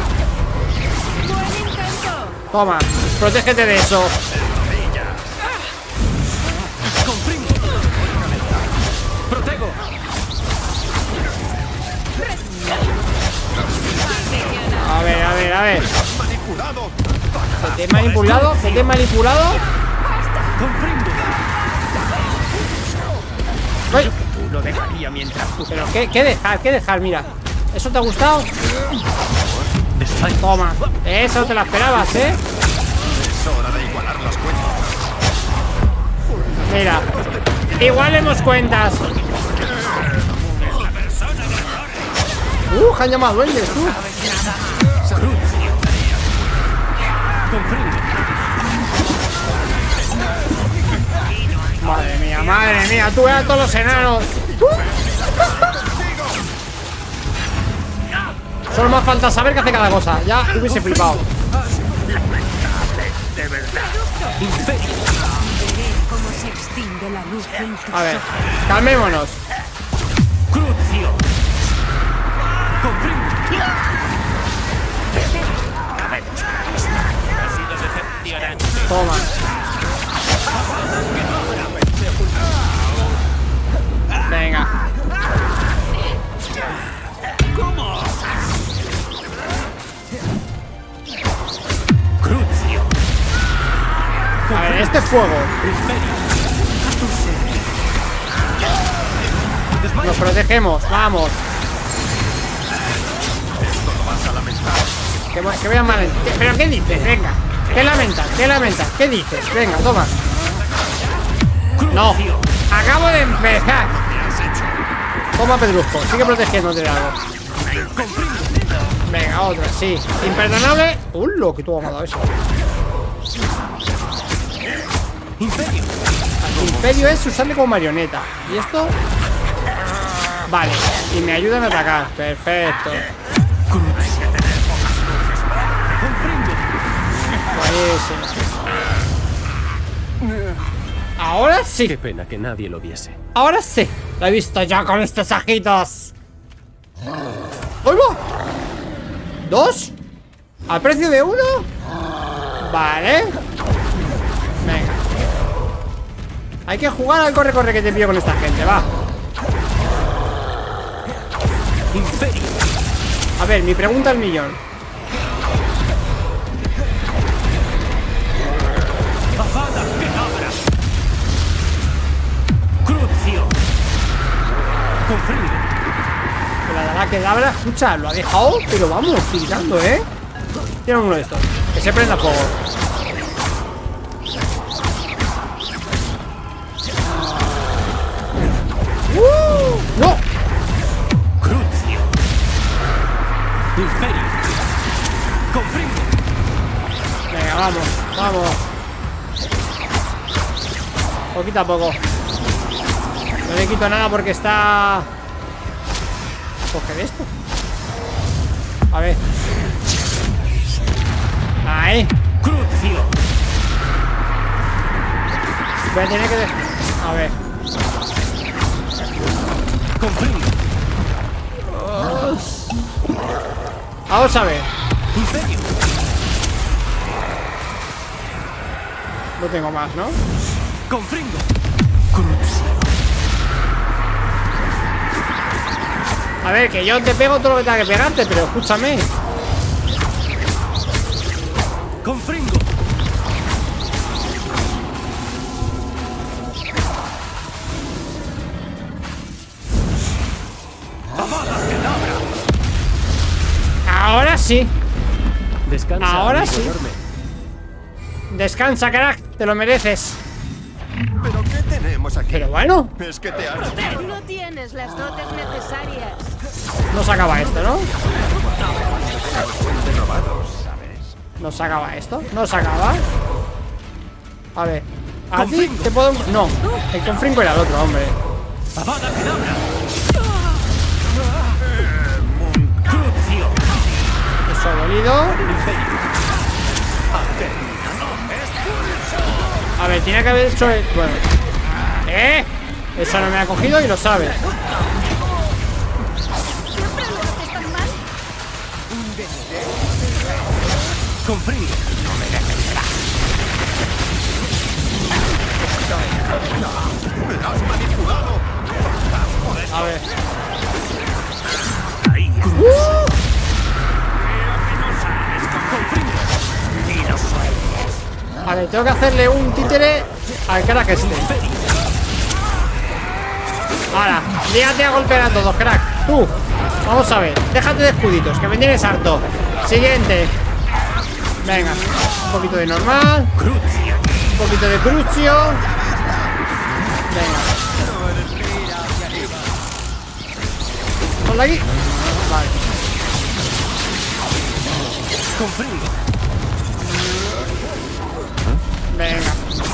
Buen intento. Toma, protégete de eso. Confringo. Protego. A ver, a ver, a ver. Manipulado. ¿Que te he manipulado? ¿Que te he manipulado? Confringo. ¡Ay! Tú lo dejaría mientras tú. Pero ¿qué, qué dejar? ¿Qué dejar? Mira. ¿Eso te ha gustado? Desmayos. Toma. Eso te la esperabas, ¿eh? Es hora de igualar las cuentas. Mira. Igualemos cuentas. Uh, han llamado duendes, tú. Confringo. Madre mía, madre mía. Tú veas a todos los enanos. Uh. Solo me falta saber qué hace cada cosa. Ya hubiese flipado. De verdad. Imperio. Veré cómo se extingue la luz en tus A ver, ojos. calmémonos. Crucio. Confringo. Ha sido decepcionante. Toma. Venga. Crucio. A ver, este fuego. Nos protegemos, vamos. Que voy, que voy a mal. ¿Qué- ¿Pero qué dices? Venga. ¿Qué lamentas? ¿Qué lamentas? ¿Qué dices? Venga, toma. No. Acabo de empezar. Toma, Pedrusco. Sigue protegiéndote de algo. Venga, otra, sí. Imperdonable. ¡Uh, lo que tú has mandado eso! Imperio. El imperio es usarle como marioneta. ¿Y esto? Vale. Y me ayudan a atacar. Perfecto. Buenísimo. Ahora sí. Qué pena que nadie lo viese. Ahora sí. Lo he visto ya con estos ojitos. ¡Ahí va! ¿Dos? ¿Al precio de uno? Vale. Venga. Hay que jugar al corre-corre que te pillo con esta gente, va. Imperio. A ver, mi pregunta al millón. Avada Kedavra. Crucio. Comprende. La Avada Kedavra, escucha, lo ha dejado, pero vamos, tirando, ¿eh? Tiene uno de estos. Que se prenda fuego. ¡Uh! ¡No! Crucio. Imperio. Comprende. Venga, vamos, vamos. Poquito a poco. No le quito nada porque está... Coger esto. A ver. Ahí. Crucio. Voy a tener que... de- A ver. Comprende. Vamos a ver. Imperio. No tengo más, ¿no? Comprendo. Crucio. A ver, que yo te pego todo lo que tenga que pegarte, pero escúchame. Comprendo. Avada Kedavra. Ahora sí. Descansa. Ahora amigo, sí. duerme. Descansa, crack. Te lo mereces. ¿Pero qué tenemos aquí? Pero bueno, Es que te has... No tienes las dotes necesarias. no se acaba esto, ¿no? de robados, ¿sabes? No se acaba esto. No se acaba. A ver. A ti Confringo. te puedo... No. El confringo era el otro, hombre. Avada Kedavra. Crucio. Eso ha dolido. A ver, tiene que haber hecho el... Bueno. ¿Eh? Eso no me ha cogido y lo sabes. ¿Siempre lo haces tan mal? Comprendo. ¡Me has manipulado! A ver. A ver, tengo que hacerle un títere al crack este. Ahora, déjate a golpear a todos, crack. Tú, vamos a ver. Déjate de escuditos, que me tienes harto. Siguiente. Venga, un poquito de normal. Un poquito de crucio. Venga. Ponla aquí. Vale. Comprendo. Venga.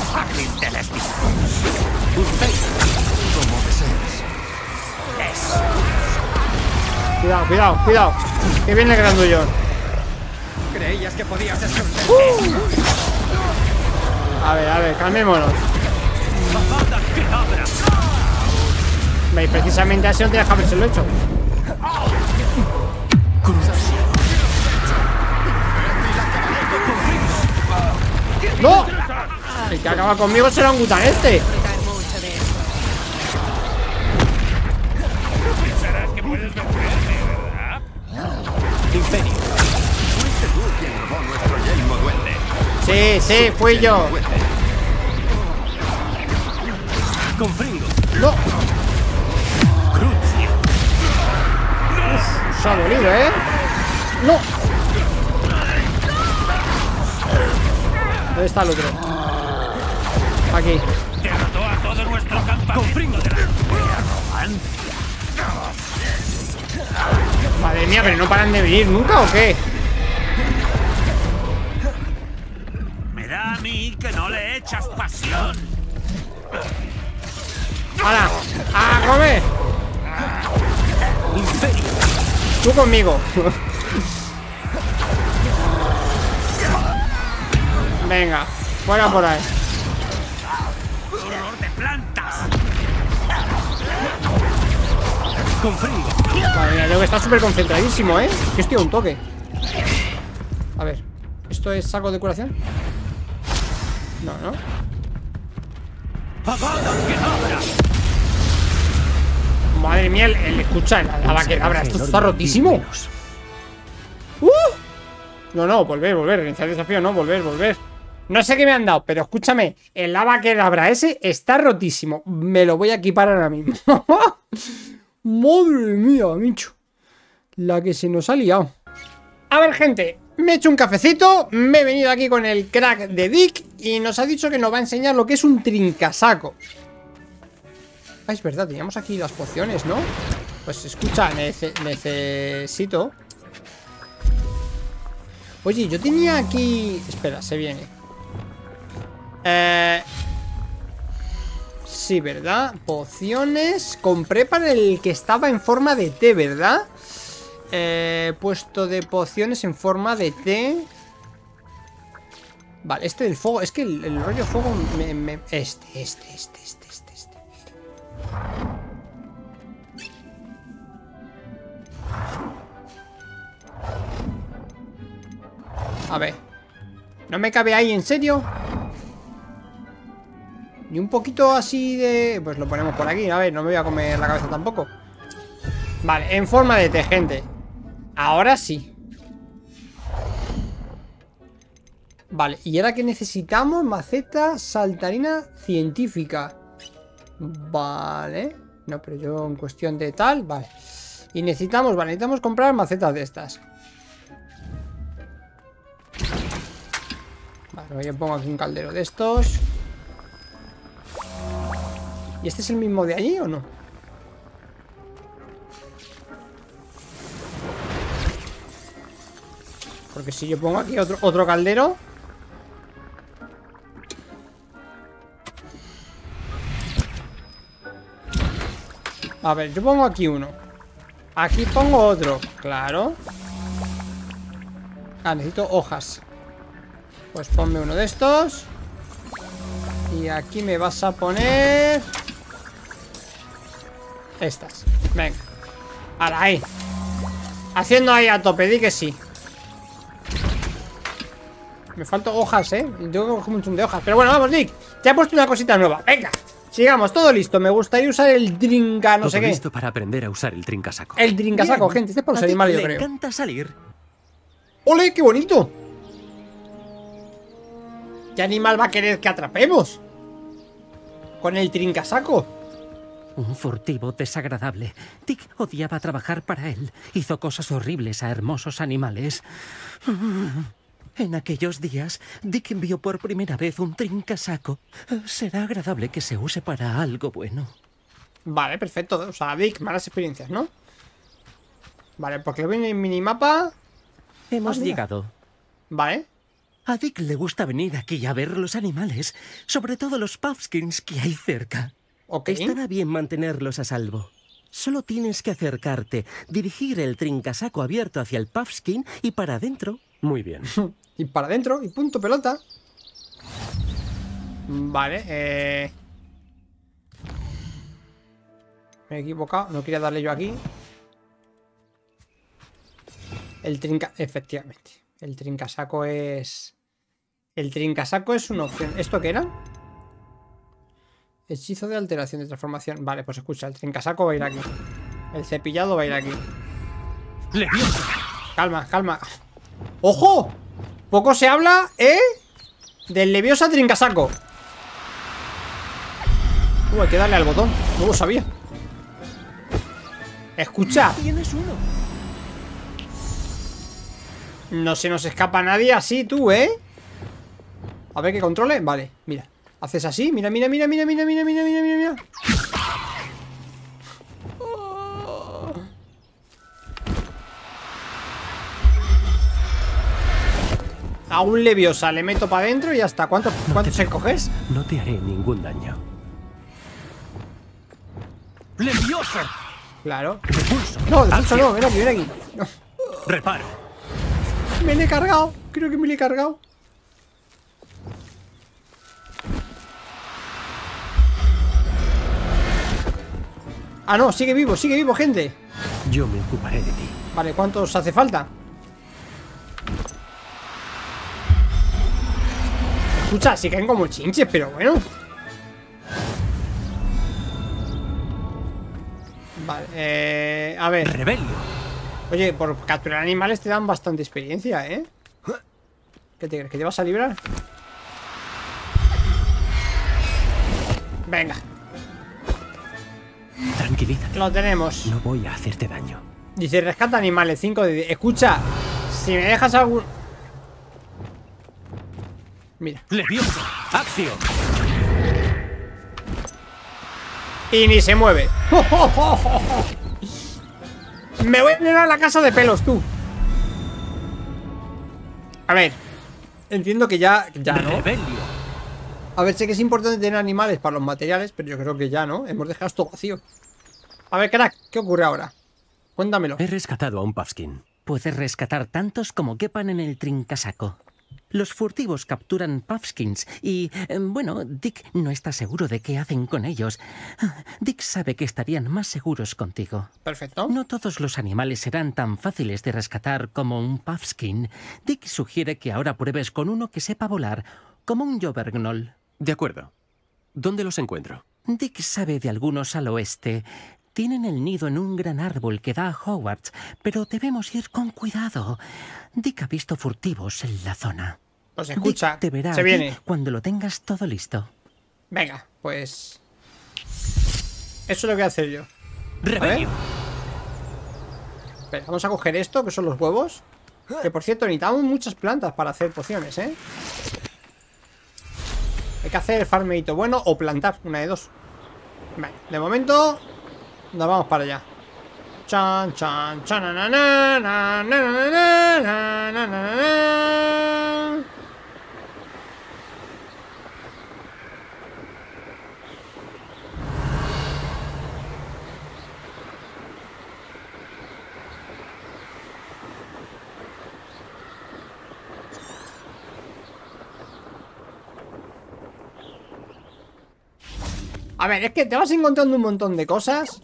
¿Cómo desees? Cuidado, cuidado, cuidado. Que viene el grandullón. ¿Creías que podías esconder? Uh. A ver, a ver, calmémonos. Avada Kedavra. Ve, precisamente así no tienes que habérselo hecho. ¡No! El que acaba conmigo será un Gutan este. Pensarás que puedes vencerme, ¿verdad? Imperio. Fuiste tú quien robó nuestro yelmo duende. Sí, sí, fui yo. Comprendo. ¡No! Crucio. Se ha dolido, ¿eh? ¡No! ¿Dónde está el otro? Aquí. Derrotó a todo nuestro campamento. Comprendo. Vale, Madre mía, pero no paran de venir nunca, ¿o qué? Me da a mí que no le echas pasión. ¡Hala! ¡A comer! Tú conmigo. Venga, fuera por ahí. ¡Horror de plantas! Con frío. Madre mía, tengo que estar súper concentradísimo, ¿eh? Que estoy a un toque. A ver, ¿esto es saco de curación? No, ¿no? Madre mía, el, el escucha, la lava que abra. Esto está rotísimo. ¡Uh! No, no, volver, volver. Iniciar desafío, no, volver, volver. No sé qué me han dado, pero escúchame. El lava que abra ese está rotísimo. Me lo voy a equipar ahora mismo. Madre mía, Micho. La que se nos ha liado. A ver, gente. Me he hecho un cafecito. Me he venido aquí con el crack de Dick. Y nos ha dicho que nos va a enseñar lo que es un trincasaco. Ah, es verdad, teníamos aquí las pociones, ¿no? Pues escucha, nece necesito. Oye, yo tenía aquí... Espera, se viene. Eh... Sí, ¿verdad? Pociones. Compré para el que estaba en forma de té, ¿verdad? Eh, puesto de pociones en forma de té. Vale, este del fuego. Es que el, el rollo fuego me, me... Este, este, este, este, este, este. A ver. ¿No me cabe ahí, en serio? Ni un poquito así de... Pues lo ponemos por aquí. A ver, no me voy a comer la cabeza tampoco. Vale, en forma de té, gente. Ahora sí. Vale, y ahora que necesitamos maceta saltarina científica. Vale. No, pero yo en cuestión de tal, vale. Y necesitamos, vale, necesitamos comprar macetas de estas. Vale, yo pongo aquí un caldero de estos. ¿Y este es el mismo de allí o no? Porque si yo pongo aquí otro, otro caldero. A ver, yo pongo aquí uno. Aquí pongo otro. Claro. Ah, necesito hojas. Pues ponme uno de estos. Y aquí me vas a poner... Estas. Venga. Ahora, ahí. Haciendo ahí a tope, di que sí. Me faltan hojas, ¿eh? Y tengo que coger un montón de hojas. Pero bueno, vamos, Nick. Ya he puesto una cosita nueva. Venga. Sigamos, todo listo. Me gustaría usar el trinca, no todo sé qué. listo para aprender a usar el trincasaco. El trincasaco, gente. Este es por los animales, yo creo. Me encanta salir. ¡Ole, qué bonito! ¿Qué animal va a querer que atrapemos? Con el trincasaco. Un furtivo desagradable. Dick odiaba trabajar para él. Hizo cosas horribles a hermosos animales. En aquellos días, Dick vio por primera vez un trincasaco. Será agradable que se use para algo bueno. Vale, perfecto. O sea, Dick, malas experiencias, ¿no? Vale, porque lo viene en minimapa. Hemos Ah, mira. llegado. Vale. A Dick le gusta venir aquí a ver los animales, sobre todo los puffskins que hay cerca. Ok. Estará bien mantenerlos a salvo. Solo tienes que acercarte, dirigir el trincasaco abierto hacia el puffskin y para adentro. Muy bien. Y para adentro, y punto pelota. Vale, eh... me he equivocado, no quería darle yo aquí. El trinca... Efectivamente. El trincasaco es... El trincasaco es una opción. ¿Esto qué era? Hechizo de alteración de transformación. Vale, pues escucha, el trincasaco va a ir aquí. El cepillado va a ir aquí. ¡Leviosa! Calma, calma. ¡Ojo! Poco se habla, ¿eh? Del Leviosa trincasaco. Uh, hay que darle al botón. No lo sabía. Escucha. Tienes uno. No se nos escapa nadie así, tú, ¿eh? A ver que controle. Vale, mira. Haces así. Mira, mira, mira, mira, mira, mira, mira, mira, mira, mira. A un Leviosa le meto para adentro y ya está. ¿Cuántos No cuántos te encoges? No te haré ningún daño. ¡Leviosa! Claro. De pulso. No, de pulso Acción. no, ven aquí, ven aquí. No. Reparo. Me le he cargado. Creo que me le he cargado. Ah, no, sigue vivo, sigue vivo, gente. Yo me ocuparé de ti. Vale, ¿cuántos hace falta? Escucha, sí caen como chinches, pero bueno. Vale, eh, a ver. Rebelio. Oye, por capturar animales te dan bastante experiencia, ¿eh? ¿Qué te crees? ¿Que te vas a librar? Venga. Tranquilízate. Lo tenemos. No voy a hacerte daño. Dice, rescata animales, cinco de diez. Escucha, si me dejas algún... Mira. Leviosa. Acción. Y ni se mueve. Me voy a llenar la casa de pelos, tú. A ver. Entiendo que ya, ya no. Rebelio. A ver, sé que es importante tener animales para los materiales, pero yo creo que ya no. Hemos dejado esto vacío. A ver, crack, ¿qué ocurre ahora? Cuéntamelo. He rescatado a un Puffskin. Puedes rescatar tantos como quepan en el trincasaco. Los furtivos capturan Puffskins y, eh, bueno, Dick no está seguro de qué hacen con ellos. Dick sabe que estarían más seguros contigo. Perfecto. No todos los animales serán tan fáciles de rescatar como un Puffskin. Dick sugiere que ahora pruebes con uno que sepa volar, como un Jovergnoll. De acuerdo. ¿Dónde los encuentro? Dick sabe de algunos al oeste. Tienen el nido en un gran árbol que da a Hogwarts, pero debemos ir con cuidado. Dick ha visto furtivos en la zona. Pues escucha, Dick te verá se allí viene. cuando lo tengas todo listo. Venga, pues... Eso es lo que voy a hacer yo. Rebelio. Espera, vamos a coger esto, que son los huevos. Que por cierto, necesitamos muchas plantas para hacer pociones, ¿eh? Hay que hacer farmeito bueno o plantar, una de dos. Vale, de momento nos vamos para allá. Chan, chan, chan, na, na, na, na, na, na, na, na, na, na. A ver, es que te vas encontrando un montón de cosas.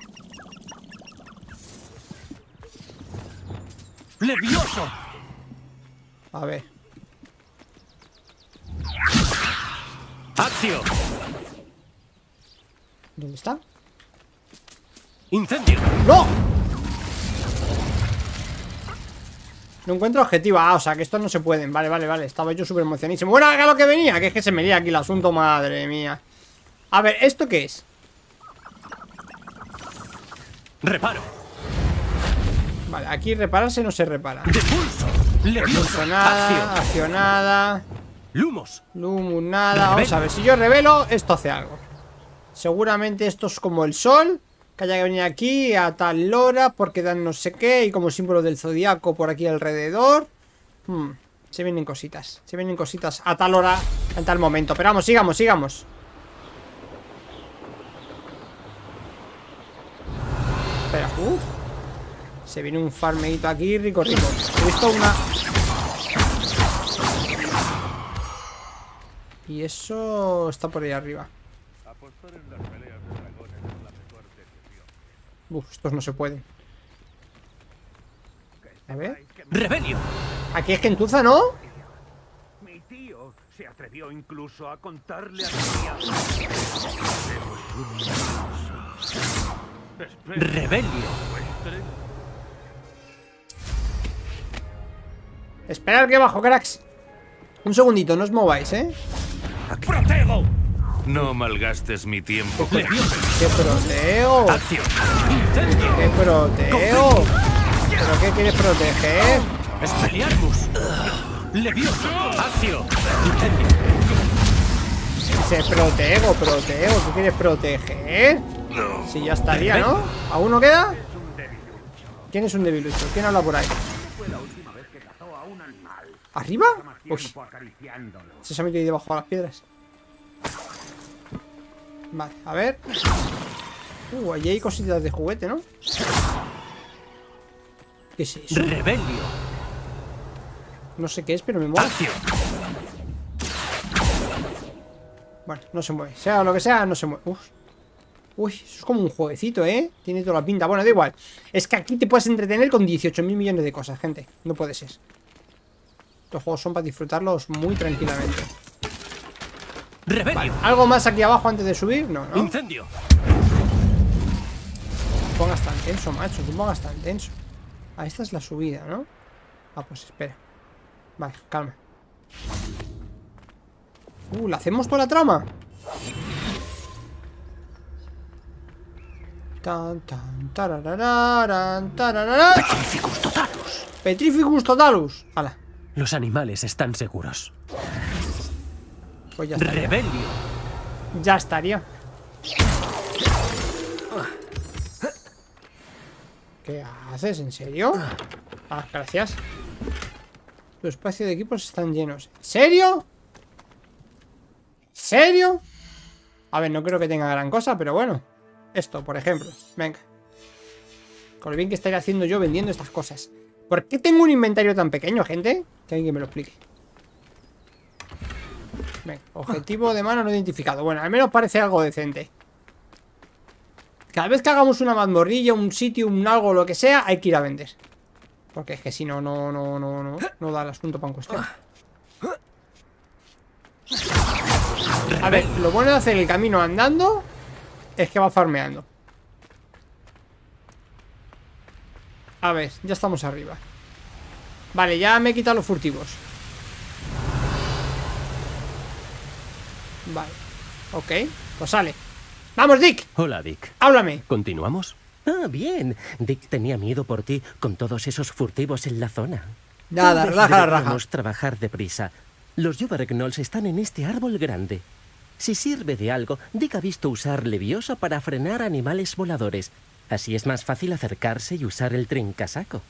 ¡Levioso! A ver. ¡Acción! ¿Dónde está? ¡Incendio! ¡No! No encuentro objetivo. Ah, o sea, que estos no se pueden. Vale, vale, vale. Estaba yo súper emocionísimo. Bueno, haga lo que venía. Que es que se me lía aquí el asunto. Madre mía. A ver, ¿esto qué es? Reparo. Vale, aquí repararse no se repara. De pulso. Levioso. Pulso nada, Acción. acción nada. Lumos. Lumus nada. Vamos a ver, si yo revelo, esto hace algo. Seguramente esto es como el sol, que haya que venir aquí a tal hora porque dan no sé qué, y como símbolo del zodiaco por aquí alrededor. hmm, Se vienen cositas. Se vienen cositas a tal hora, en tal momento. Pero vamos, sigamos, sigamos. Espera, uff. Se viene un farmeito aquí rico, rico. He visto una... Y eso está por ahí arriba. Uf, estos no se pueden. A ver. Rebelio. Aquí es gentuza, ¿no? Mi tío se atrevió incluso a contarle a mi tía. Rebelio. Esperad que bajo, cracks. Un segundito, no os mováis, ¿eh? ¡Protego! No malgastes mi tiempo. ¡Qué proteo! Acción. Incendio. ¡Qué proteo! ¿Pero qué quieres proteger? Expelliarmus. Levioso. Acción. Incendio. Dice protego, protego. ¿Qué quieres proteger? Si ya estaría, ¿no? ¿Aún no queda? ¿Quién es un debilucho? ¿Quién habla por ahí? Fue la última vez que cazó a un animal. ¿Arriba? Uy. Se ha metido ahí debajo de las piedras. Vale, a ver. Uh, allí hay cositas de juguete, ¿no? ¿Qué es eso? Rebelio. No sé qué es, pero me mola. Accio. Bueno, no se mueve. Sea lo que sea, no se mueve. Uf. Uy, eso es como un jueguecito, ¿eh? Tiene toda la pinta. Bueno, da igual. Es que aquí te puedes entretener con dieciocho mil millones de cosas, gente. No puede ser. Estos juegos son para disfrutarlos muy tranquilamente. Vale. ¿Algo más aquí abajo antes de subir? No, no. Incendio. Tú pongas tan tenso, macho. Tú pongas tan tenso. Ah, esta es la subida, ¿no? Ah, pues espera. Vale, calma. Uh, ¿la hacemos toda la trama? Tan, tan, tarararán, tarararán. Petrificus totalus. Petrificus totalus. Hala. Los animales están seguros. Pues ya estaría. Rebelio. Ya estaría. ¿Qué haces? ¿En serio? Ah, gracias. Tu espacio de equipos están llenos. ¿En serio? ¿En serio? A ver, no creo que tenga gran cosa, pero bueno. Esto, por ejemplo. Venga. Con lo bien que estaría haciendo yo vendiendo estas cosas. ¿Por qué tengo un inventario tan pequeño, gente? Que alguien me lo explique. Venga, objetivo de mano no identificado. Bueno, al menos parece algo decente. Cada vez que hagamos una mazmorrilla, un sitio, un algo, lo que sea, hay que ir a vender. Porque es que si no, no, no, no, no, no da el asunto para en cuestión. A ver, lo bueno de hacer el camino andando es que va farmeando. A ver, ya estamos arriba. Vale, ya me he quitado los furtivos. Vale, ok, pues sale. ¡Vamos, Dick! Hola, Dick. ¡Háblame! ¿Continuamos? Ah, bien. Dick tenía miedo por ti con todos esos furtivos en la zona. Nada, relaja la raja. Debemos trabajar deprisa. Los Juvergnolls están en este árbol grande. Si sirve de algo, Dick ha visto usar Levioso para frenar animales voladores. Así es más fácil acercarse y usar el trincasaco.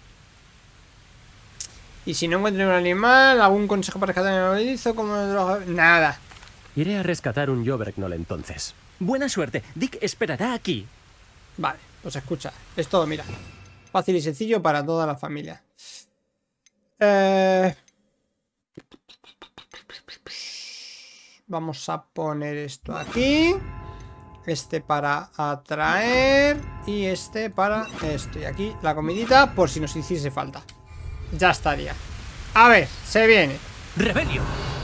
Y si no encuentro un animal, algún consejo para rescatar el movedizo, como nada. Iré a rescatar un Juvergnoll entonces. Buena suerte. Dick esperará aquí. Vale, pues escucha. Es todo, mira. Fácil y sencillo para toda la familia. Eh... Vamos a poner esto aquí. Este para atraer. Y este para esto. Y aquí la comidita por si nos hiciese falta. Ya estaría. A ver, se viene. ¡Rebelio!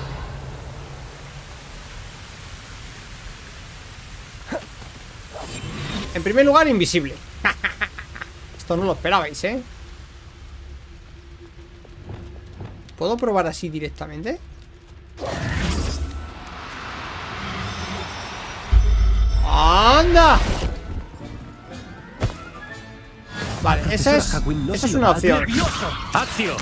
En primer lugar, invisible. Esto no lo esperabais, ¿eh? ¿Puedo probar así directamente? ¡Anda! Vale, esa es, esa es una opción. ¡Accio!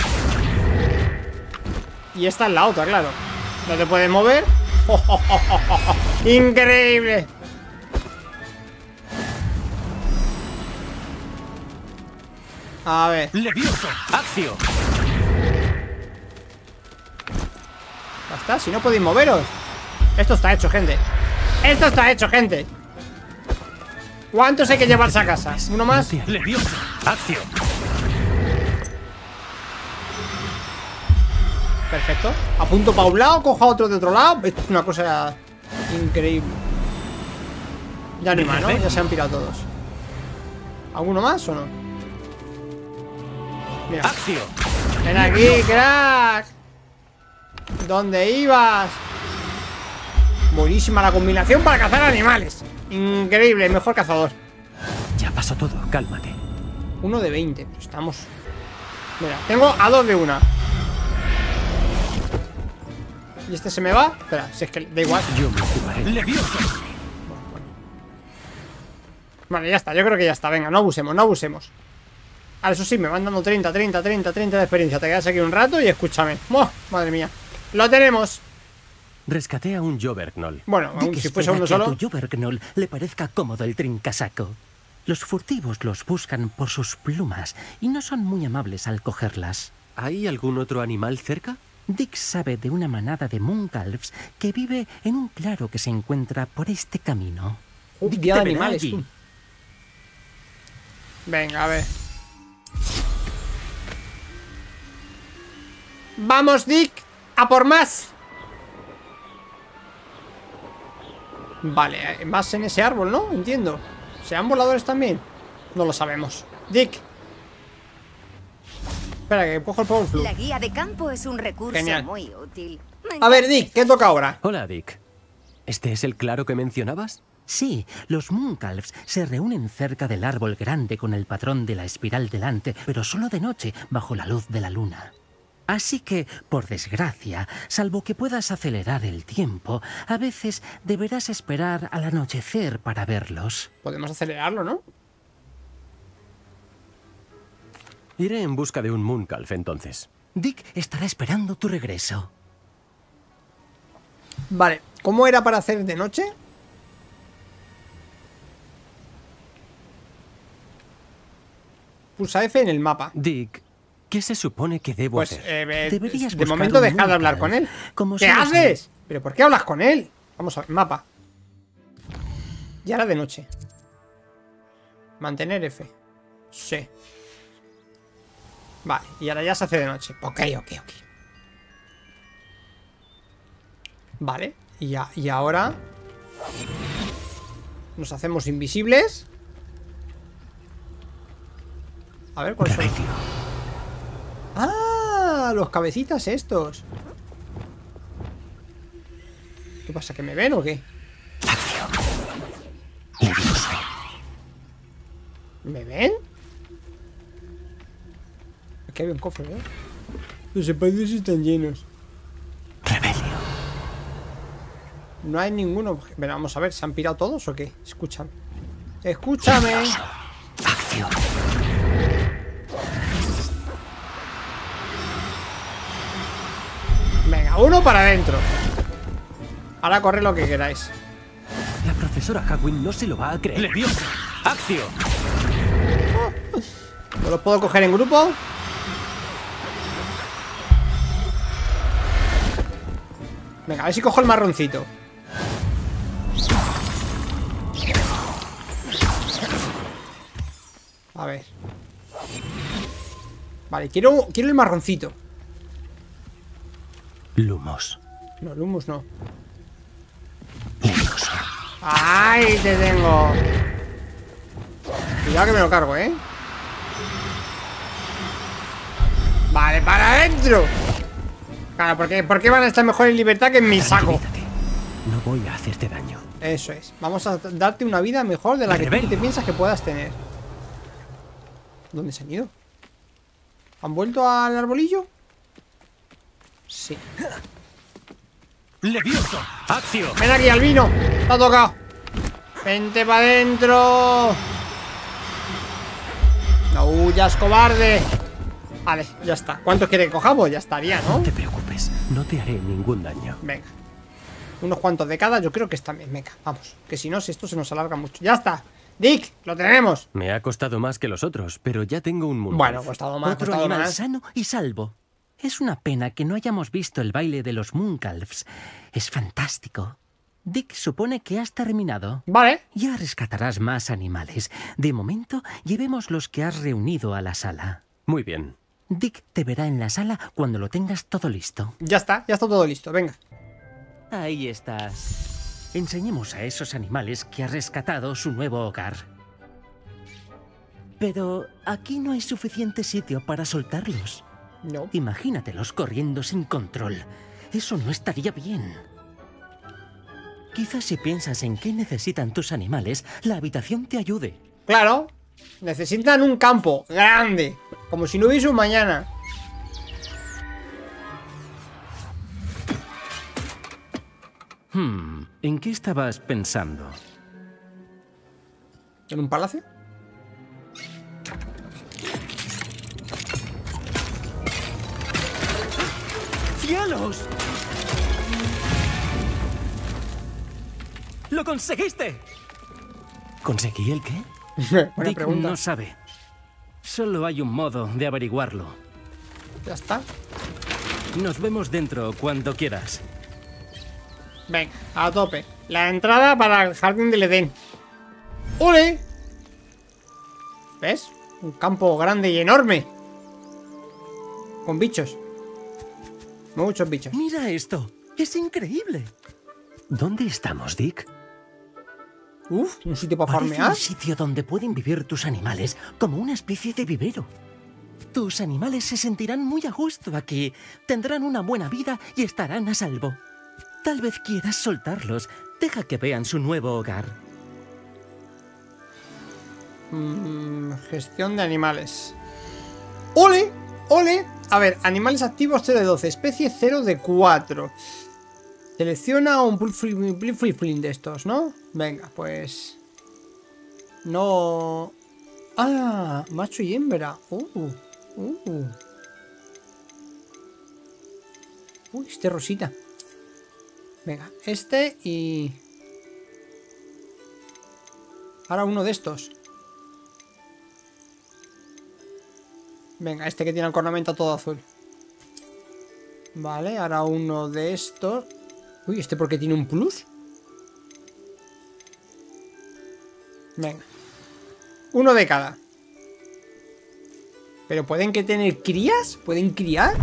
Y esta es la otra, claro. ¿No te puedes mover? ¡Oh, oh, oh, oh, oh! ¡Increíble! A ver. ¡Levioso! ¡Accio! Ya está, si no podéis moveros. Esto está hecho, gente. Esto está hecho, gente. ¿Cuántos hay que llevarse a casa? ¿Uno más? ¡Levioso! ¡Accio! Perfecto. Apunto para un lado, cojo a otro de otro lado. Esto es una cosa increíble. Ya no hay más, ¿no? Ya se han pirado todos. ¿Alguno más o no? Mira. ¡Accio! Ven aquí, crack. ¿Dónde ibas? Buenísima la combinación para cazar animales. Increíble, el mejor cazador. Ya pasó todo, cálmate. Uno de veinte, pero estamos... Mira, tengo a dos de una. ¿Y este se me va? Espera, si es que da igual. Yo me ocuparé. ¡Levioso! Bueno, bueno. Vale, ya está, yo creo que ya está. Venga, no abusemos, no abusemos. Ahora, eso sí, me van dando treinta, treinta, treinta, treinta de experiencia. Te quedas aquí un rato y escúchame. ¡Oh, madre mía! ¡Lo tenemos! Rescaté a un Juvergnoll. Bueno, aún si fuese uno solo. Que a tu Juvergnoll le parezca cómodo el trincasaco. Los furtivos los buscan por sus plumas y no son muy amables al cogerlas. ¿Hay algún otro animal cerca? Dick sabe de una manada de Munkalfs que vive en un claro que se encuentra por este camino. Un Dick día de te verá animales, allí. tú. Venga, a ver. ¡Vamos, Dick! ¡A por más! Vale, más en ese árbol, ¿no? Entiendo. ¿Sean voladores también? No lo sabemos. Dick. Espera, que cojo el Power Flux. La guía de campo es un recurso Genial. muy útil. A ver, Dick, ¿qué toca ahora? Hola, Dick. ¿Este es el claro que mencionabas? Sí, los Munkalfs se reúnen cerca del árbol grande con el patrón de la espiral delante, pero solo de noche, bajo la luz de la luna. Así que, por desgracia, salvo que puedas acelerar el tiempo, a veces deberás esperar al anochecer para verlos. Podemos acelerarlo, ¿no? Iré en busca de un Munkalf entonces. Dick estará esperando tu regreso. Vale, ¿cómo era para hacer de noche? Pulsa F en el mapa. Dick, ¿qué se supone que debo Pues, hacer? eh, eh, Deberías de buscar momento un dejar de hablar Munkalf, con él. como ¿Qué sueles haces? ¿Pero por qué hablas con él? Vamos a ver, mapa. Ya era de noche. Mantener F. Sí. Vale, y ahora ya se hace de noche. Ok, ok, ok. Vale, y, ya, y ahora nos hacemos invisibles. A ver, ¿cuáles son? ¡Ah! Los cabecitas estos. ¿Qué pasa? ¿Que me ven o qué? ¿Me ven? Aquí hay un cofre, ¿eh? Los espacios están llenos. No hay ninguno. Bueno, vamos a ver, ¿se han pirado todos o qué? Escúchame. ¡Escúchame! Acción. Venga, uno para adentro. Ahora corre lo que queráis. La profesora Hagwin no se lo va a creer. ¡Leviosa! ¡Acción! ¿No los puedo coger en grupo? Venga, a ver si cojo el marroncito. A ver. Vale, quiero, quiero el marroncito. Lumos. No, Lumos no. ¡Ay, te tengo! Cuidado que me lo cargo, ¿eh? Vale, para adentro. Claro, ¿por qué, ¿por qué van a estar mejor en libertad que en mi saco? No voy a hacerte daño. Eso es. Vamos a darte una vida mejor de la que tú te piensas que puedas tener. ¿Dónde se han ido? ¿Han vuelto al arbolillo? Sí. ¡Levioso! ¡Acción! ¡Ven aquí, Albino! ¡Te ha tocado! ¡Vente para adentro! ¡No huyas, cobarde! Vale, ya está. ¿Cuántos quiere que cojamos? Ya estaría, ¿no? No te preocupes, no te haré ningún daño. Venga. Unos cuantos de cada, yo creo que están bien. Venga, vamos. Que si no, si esto se nos alarga mucho. ¡Ya está! ¡Dick! ¡Lo tenemos! Me ha costado más que los otros, pero ya tengo un mundo. Bueno, ha costado más, ha Otro costado animal más. sano y salvo. Es una pena que no hayamos visto el baile de los Munkalfs. Es fantástico. Dick supone que has terminado. Vale. Ya rescatarás más animales. De momento, llevemos los que has reunido a la sala. Muy bien. Dick te verá en la sala cuando lo tengas todo listo. Ya está, ya está todo listo, venga. Ahí estás. Enseñemos a esos animales que has rescatado su nuevo hogar. Pero aquí no hay suficiente sitio para soltarlos. No. Imagínatelos corriendo sin control. Eso no estaría bien. Quizás si piensas en qué necesitan tus animales, la habitación te ayude. Claro. Necesitan un campo grande. Como si no hubiese un mañana. Hmm, ¿en qué estabas pensando? ¿En un palacio? ¡Cielos! ¡Lo conseguiste! ¿Conseguí el qué? Buena Dick pregunta. no sabe. Solo hay un modo de averiguarlo. Ya está. Nos vemos dentro cuando quieras. Venga, a tope. La entrada para el jardín del Edén. ¡Ole! ¿Ves? Un campo grande y enorme. Con bichos. Muchos bichos. Mira esto. Es increíble. ¿Dónde estamos, Dick? Uf, un sitio para Parece farmear. un sitio donde pueden vivir tus animales, como una especie de vivero. Tus animales se sentirán muy a gusto aquí, tendrán una buena vida y estarán a salvo. Tal vez quieras soltarlos. Deja que vean su nuevo hogar. Mm, gestión de animales. ¡Ole! ¡Ole! A ver, animales activos cero de doce, especie cero de cuatro. Selecciona un Bliflin de estos, ¿no? Venga, pues... No... Ah, macho y hembra. Uh, uh. Uy, este rosita. Venga, este y... Ahora uno de estos. Venga, este que tiene el cornamenta todo azul. Vale, ahora uno de estos. Uy, ¿este por qué tiene un plus? Venga. Uno de cada. ¿Pero pueden que tener crías? ¿Pueden criar?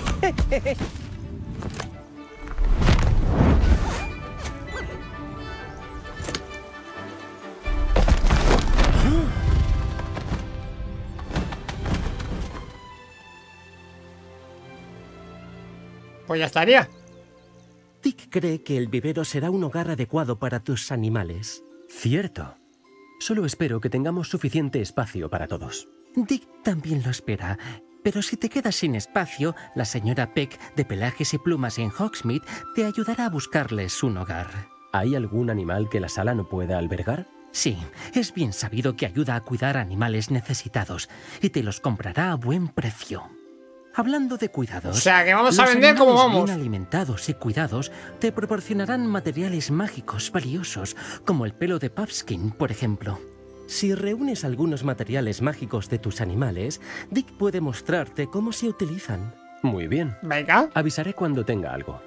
Pues ya estaría. Dick cree que el vivero será un hogar adecuado para tus animales. Cierto. Solo espero que tengamos suficiente espacio para todos. Dick también lo espera. Pero si te quedas sin espacio, la señora Peck de Pelajes y Plumas en Hogsmeade te ayudará a buscarles un hogar. ¿Hay algún animal que la sala no pueda albergar? Sí, es bien sabido que ayuda a cuidar a animales necesitados y te los comprará a buen precio. Hablando de cuidados... O sea, que vamos a vender como vamos. Bien alimentados y cuidados te proporcionarán materiales mágicos valiosos, como el pelo de Puffskin, por ejemplo. Si reúnes algunos materiales mágicos de tus animales, Dick puede mostrarte cómo se utilizan. Muy bien. Venga. Avisaré cuando tenga algo.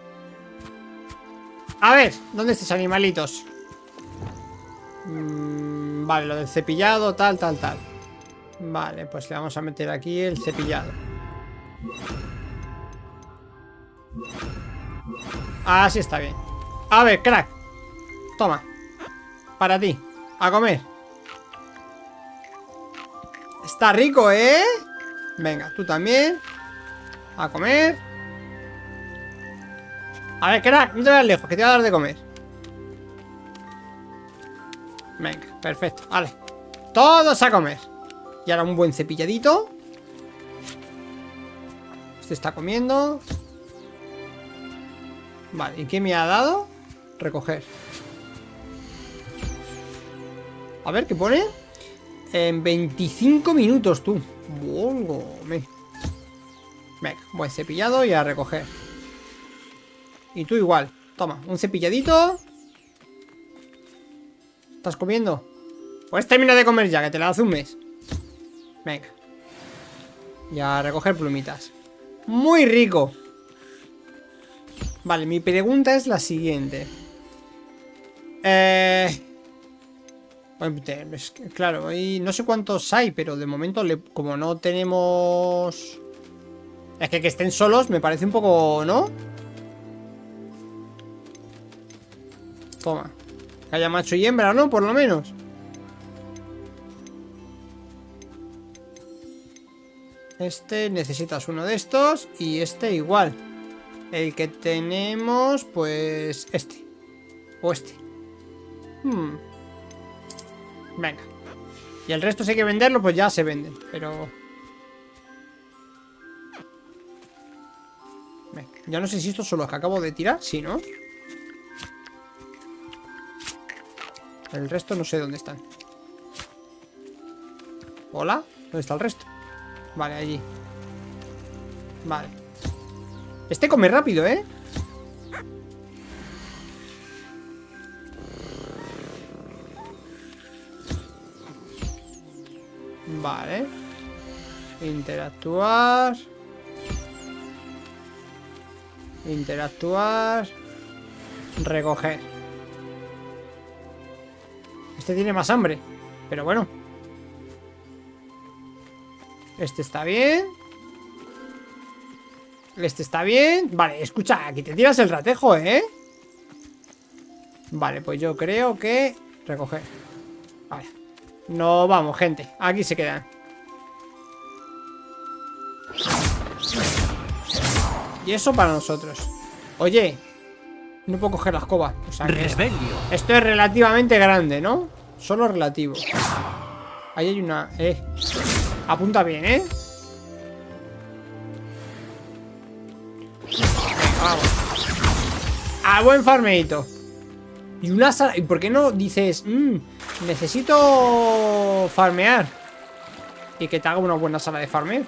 A ver, ¿dónde estos animalitos? Mm, vale, lo del cepillado, tal, tal, tal. Vale, pues le vamos a meter aquí el cepillado. Así está bien. A ver, crack. Toma. Para ti. A comer. Está rico, ¿eh? Venga, tú también. A comer. A ver, crack, no te vayas lejos, que te voy a dar de comer. Venga, perfecto, vale. Todos a comer. Y ahora un buen cepilladito. Este está comiendo. Vale, ¿y qué me ha dado? Recoger. A ver, ¿qué pone? En veinticinco minutos, tú. Volgome. Venga, buen cepillado y a recoger. Y tú igual. Toma, un cepilladito. ¿Estás comiendo? Pues termina de comer ya, que te la hace un mes. Venga. Y a recoger plumitas. Muy rico. Vale, mi pregunta es la siguiente. Eh... Es que, claro, y no sé cuántos hay, pero de momento, le, como no tenemos... Es que que estén solos me parece un poco, ¿no? Toma. Que haya macho y hembra, ¿no? Por lo menos. Este necesitas uno de estos. Y este igual. El que tenemos, pues... Este. O este. Hmm. Venga. Y el resto si hay que venderlo, pues ya se venden. Pero... Venga. Ya no sé si estos son los que acabo de tirar. Sí, ¿no? El resto no sé dónde están. ¿Hola? ¿Dónde está el resto? Vale, allí. Vale. Este come rápido, ¿eh? Vale. Interactuar. Interactuar. Recoger. Este tiene más hambre, pero bueno. Este está bien. Este está bien. Vale, escucha, aquí te tiras el ratejo, ¿eh? Vale, pues yo creo que... Recoger. Vale. No vamos, gente. Aquí se quedan. Y eso para nosotros. Oye, no puedo coger la escoba. O sea que esto es relativamente grande, ¿no? Solo relativo. Ahí hay una... Eh. Apunta bien, ¿eh? Venga, vamos. A buen farmeito. Y una sala... ¿Y por qué no dices... Mmm, necesito farmear? Y que te haga una buena sala de farmeo.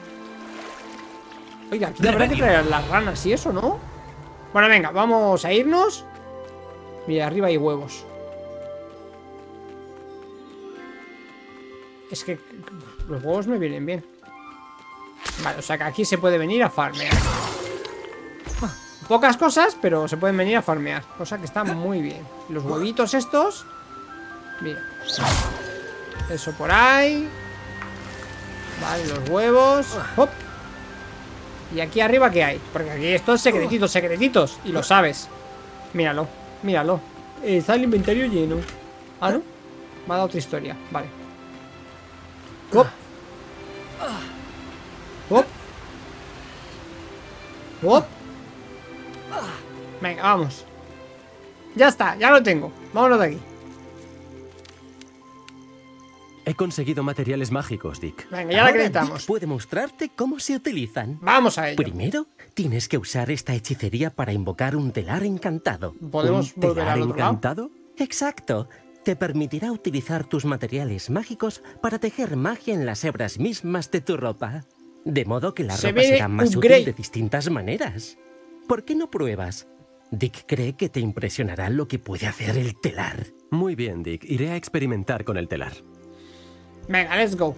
Oiga, aquí habrá que traer las ranas y eso, ¿no? Bueno, venga, vamos a irnos. Mira, arriba hay huevos. Es que los huevos me vienen bien. Vale, o sea que aquí se puede venir a farmear. Pocas cosas, pero se pueden venir a farmear. Cosa que está muy bien. Los huevitos estos. Mira. Eso por ahí. Vale, los huevos. ¡Hop! ¿Y aquí arriba qué hay? Porque aquí estos secretitos, secretitos. Y lo sabes. Míralo, míralo. Eh, está el inventario lleno. Ah, ¿no? Me ha dado otra historia. Vale. ¡Hop! ¡Hop! ¡Hop! Venga, vamos. Ya está, ya lo tengo. Vámonos de aquí. He conseguido materiales mágicos, Dick. Venga, ya lo acreditamos. Dick puede mostrarte cómo se utilizan. Vamos a ello. Primero, tienes que usar esta hechicería para invocar un telar encantado. ¿Podemos ¿Un volver telar al otro encantado? lado? Exacto. Te permitirá utilizar tus materiales mágicos para tejer magia en las hebras mismas de tu ropa. De modo que la Se ropa viene será más upgrade. útil de distintas maneras. ¿Por qué no pruebas? Dick cree que te impresionará lo que puede hacer el telar. Muy bien, Dick. Iré a experimentar con el telar. Venga, let's go.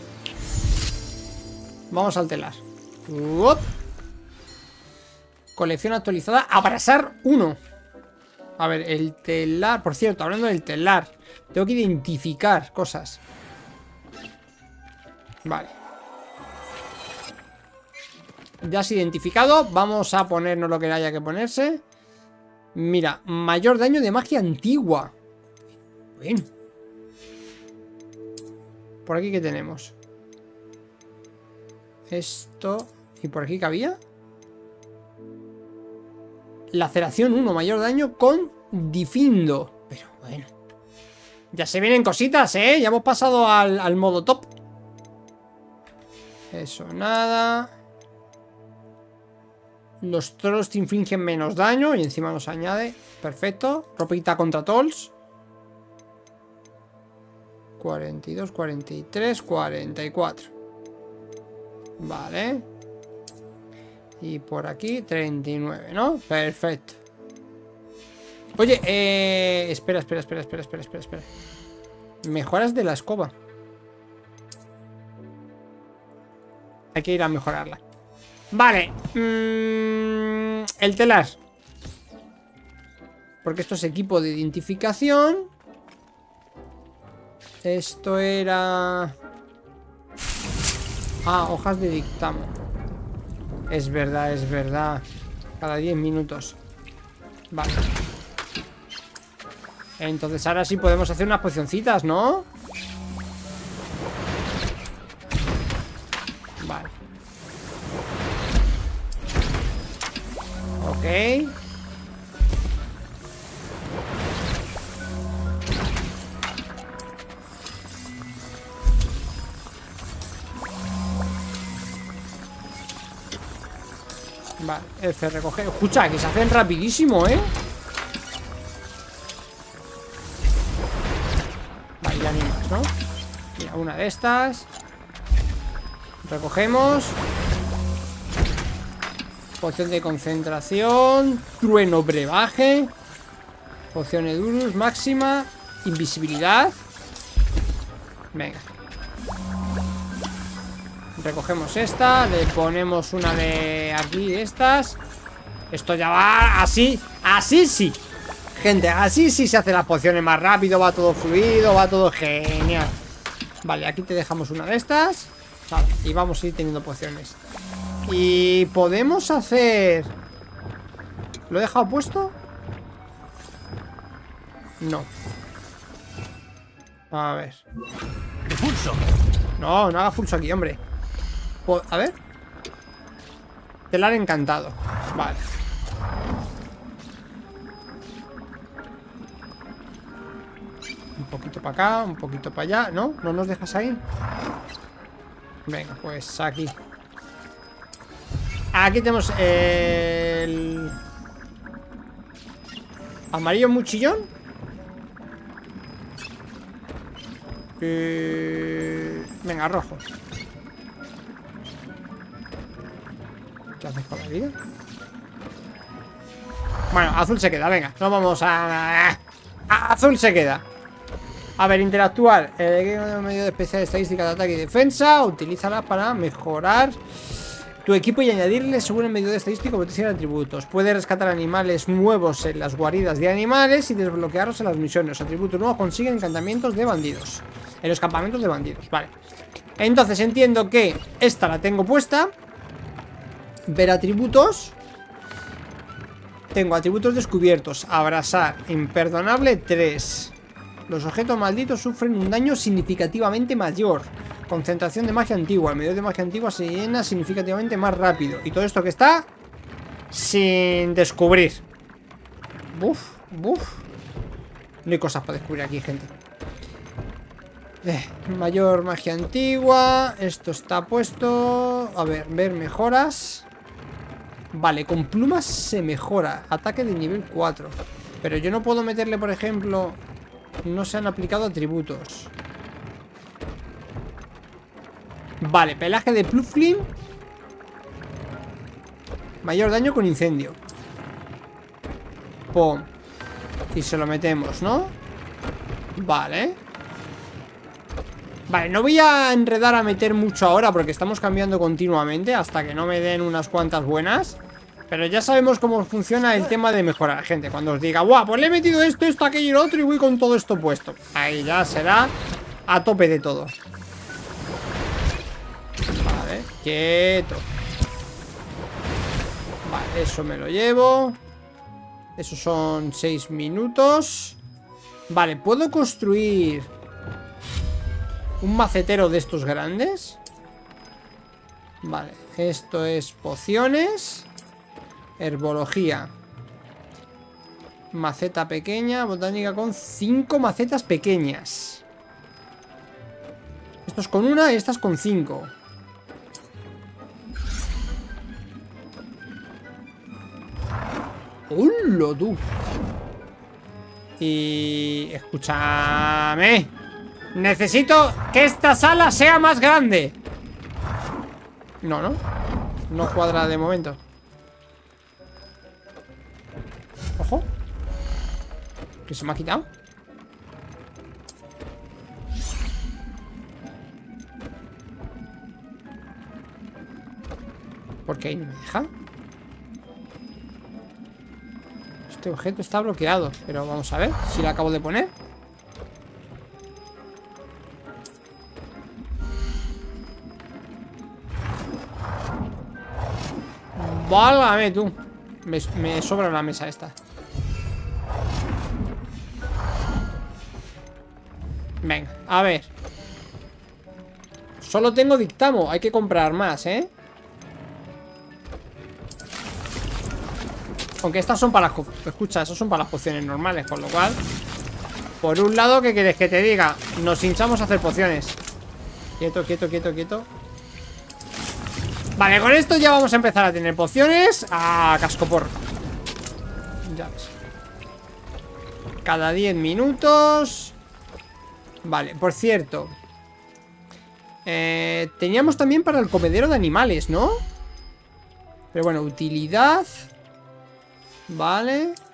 Vamos al telar. Uop. Colección actualizada. Abrasar uno. A ver, el telar. Por cierto, hablando del telar, tengo que identificar cosas. Vale. Ya has identificado. Vamos a ponernos lo que haya que ponerse. Mira, mayor daño de magia antigua. Bien. Por aquí, ¿qué tenemos? Esto. ¿Y por aquí qué había? Laceración uno, mayor daño con Difindo. Pero bueno. Ya se vienen cositas, ¿eh? Ya hemos pasado al, al modo top. Eso, nada. Los trolls te infligen menos daño y encima nos añade. Perfecto. Ropita contra trolls. cuarenta y dos, cuarenta y tres, cuarenta y cuatro. Vale. Y por aquí treinta y nueve, ¿no? Perfecto. Oye, eh... Espera, espera, espera, espera, espera, espera, espera. Mejoras de la escoba. Hay que ir a mejorarla. Vale. Mm, el telar. Porque esto es equipo de identificación. Esto era... Ah, hojas de dictamo. Es verdad, es verdad. Cada diez minutos. Vale. Entonces ahora sí podemos hacer unas pocioncitas, ¿no? Vale. Ok. Vale, F, recoger. Escucha, que se hacen rapidísimo, ¿eh? Vale, ya ni más, ¿no? Mira, una de estas. Recogemos. Poción de concentración. Trueno brebaje. Poción Edurus máxima. Invisibilidad. Venga. Recogemos esta. Le ponemos una de aquí de estas. Esto ya va así. Así sí. Gente, así sí se hacen las pociones más rápido. Va todo fluido, va todo genial. Vale, aquí te dejamos una de estas. Vale, y vamos a ir teniendo pociones. Y podemos hacer... ¿Lo he dejado puesto? No. A ver. ¡De pulso! No, no haga pulso aquí, hombre. A ver. Telar encantado. Vale. Un poquito para acá, un poquito para allá. ¿No? ¿No nos dejas ahí? Venga, pues aquí. Aquí tenemos el... amarillo muchillón. Eh... Venga, rojo. ¿Qué haces con la vida? Bueno, azul se queda, venga. No vamos a... a azul se queda. A ver, interactuar. El medio de especial estadística de ataque y defensa. Utilízala para mejorar tu equipo y añadirle según el medio de estadístico potencial de atributos. Puedes rescatar animales nuevos en las guaridas de animales y desbloquearlos en las misiones. Los atributos nuevos consiguen encantamientos de bandidos. En los campamentos de bandidos, vale. Entonces entiendo que esta la tengo puesta. Ver atributos. Tengo atributos descubiertos. Abrasar, imperdonable tres. Los objetos malditos sufren un daño significativamente mayor. Concentración de magia antigua. El medio de magia antigua se llena significativamente más rápido. Y todo esto que está sin descubrir. Buf, buf. No hay cosas para descubrir aquí, gente. eh, Mayor magia antigua. Esto está puesto. A ver, ver mejoras. Vale, con plumas se mejora. Ataque de nivel cuatro. Pero yo no puedo meterle, por ejemplo... No se han aplicado atributos. Vale, pelaje de Pluflin. Mayor daño con incendio. Pum. Y se lo metemos, ¿no? Vale. Vale, no voy a enredar a meter mucho ahora porque estamos cambiando continuamente hasta que no me den unas cuantas buenas. Pero ya sabemos cómo funciona el tema de mejorar, gente. Cuando os diga, guau, pues le he metido esto, esto, aquello y lo otro y voy con todo esto puesto. Ahí ya será a tope de todo. Vale, quieto. Vale, eso me lo llevo. Esos son seis minutos. Vale, ¿puedo construir un macetero de estos grandes? Vale, esto es pociones. Herbología. Maceta pequeña. Botánica con cinco macetas pequeñas. Estos con una y estas con cinco. ¡Hola, tú! Y... escúchame. Necesito que esta sala sea más grande. No, no. No cuadra de momento. Ojo. ¿Qué se me ha quitado? ¿Por qué ahí no me deja? Este objeto está bloqueado. Pero vamos a ver si lo acabo de poner. Válgame tú. Me, me sobra la mesa esta. Venga, a ver. Solo tengo dictamo. Hay que comprar más, ¿eh? Aunque estas son para las... Escucha, esas son para las pociones normales. Con lo cual, por un lado, ¿qué quieres que te diga? Nos hinchamos a hacer pociones. Quieto, quieto, quieto, quieto. Vale, con esto ya vamos a empezar a tener pociones a cascoporro. Ya ves. Cada diez minutos. Vale, por cierto, eh, teníamos también para el comedero de animales, ¿no? Pero bueno, utilidad. Vale.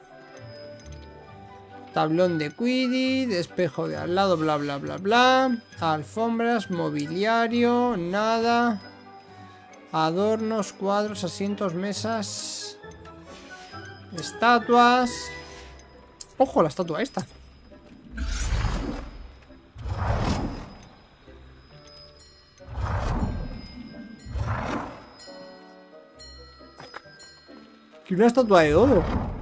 Tablón de Quidditch, espejo de al lado, bla, bla, bla, bla. Alfombras, mobiliario, nada. Adornos, cuadros, asientos, mesas. Estatuas. Ojo, la estatua esta. Que una estatua de dodo.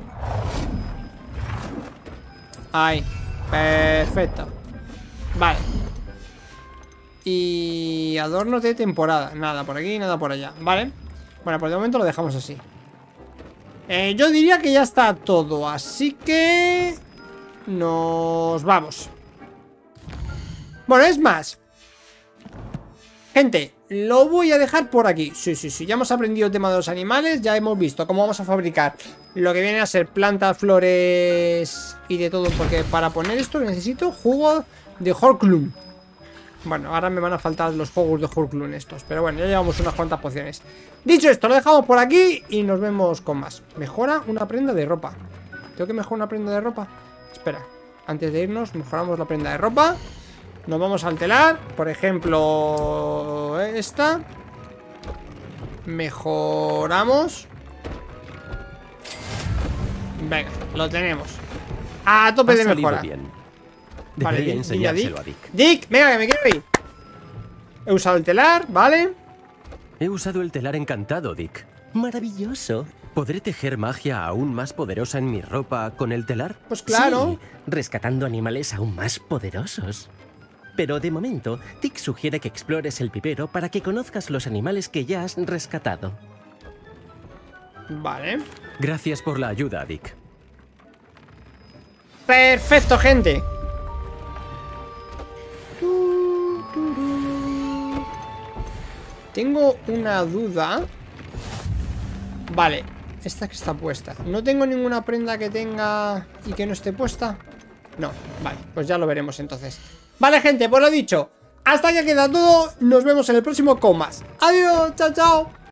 Ahí. Perfecto. Vale. Y adornos de temporada. Nada por aquí, nada por allá. Vale. Bueno, por el momento lo dejamos así. eh, Yo diría que ya está todo. Así que nos vamos. Bueno, es más, gente, lo voy a dejar por aquí. Sí, sí, sí, ya hemos aprendido el tema de los animales. Ya hemos visto cómo vamos a fabricar lo que viene a ser plantas, flores y de todo. Porque para poner esto necesito jugo de Horklum. Bueno, ahora me van a faltar los jugos de Horklum estos. Pero bueno, ya llevamos unas cuantas pociones. Dicho esto, lo dejamos por aquí y nos vemos con más. Mejora una prenda de ropa. ¿Tengo que mejorar una prenda de ropa? Espera, antes de irnos mejoramos la prenda de ropa. Nos vamos al telar. Por ejemplo, esta. Mejoramos. Venga, lo tenemos. A tope Ha de salido mejora. bien. Vale, Debería di- enseñárselo di a Dick. Dick, venga, que me quiero ir. He usado el telar, ¿vale? He usado el telar encantado, Dick. Maravilloso. ¿Podré tejer magia aún más poderosa en mi ropa con el telar? Pues claro. Sí, rescatando animales aún más poderosos. Pero de momento, Dick sugiere que explores el vivero para que conozcas los animales que ya has rescatado. Vale. Gracias por la ayuda, Dick. Perfecto, gente. Tengo una duda. Vale, esta que está puesta. ¿No tengo ninguna prenda que tenga y que no esté puesta? No, vale, pues ya lo veremos entonces. Vale, gente, pues lo dicho. Hasta aquí queda todo. Nos vemos en el próximo con más. Adiós, chao, chao.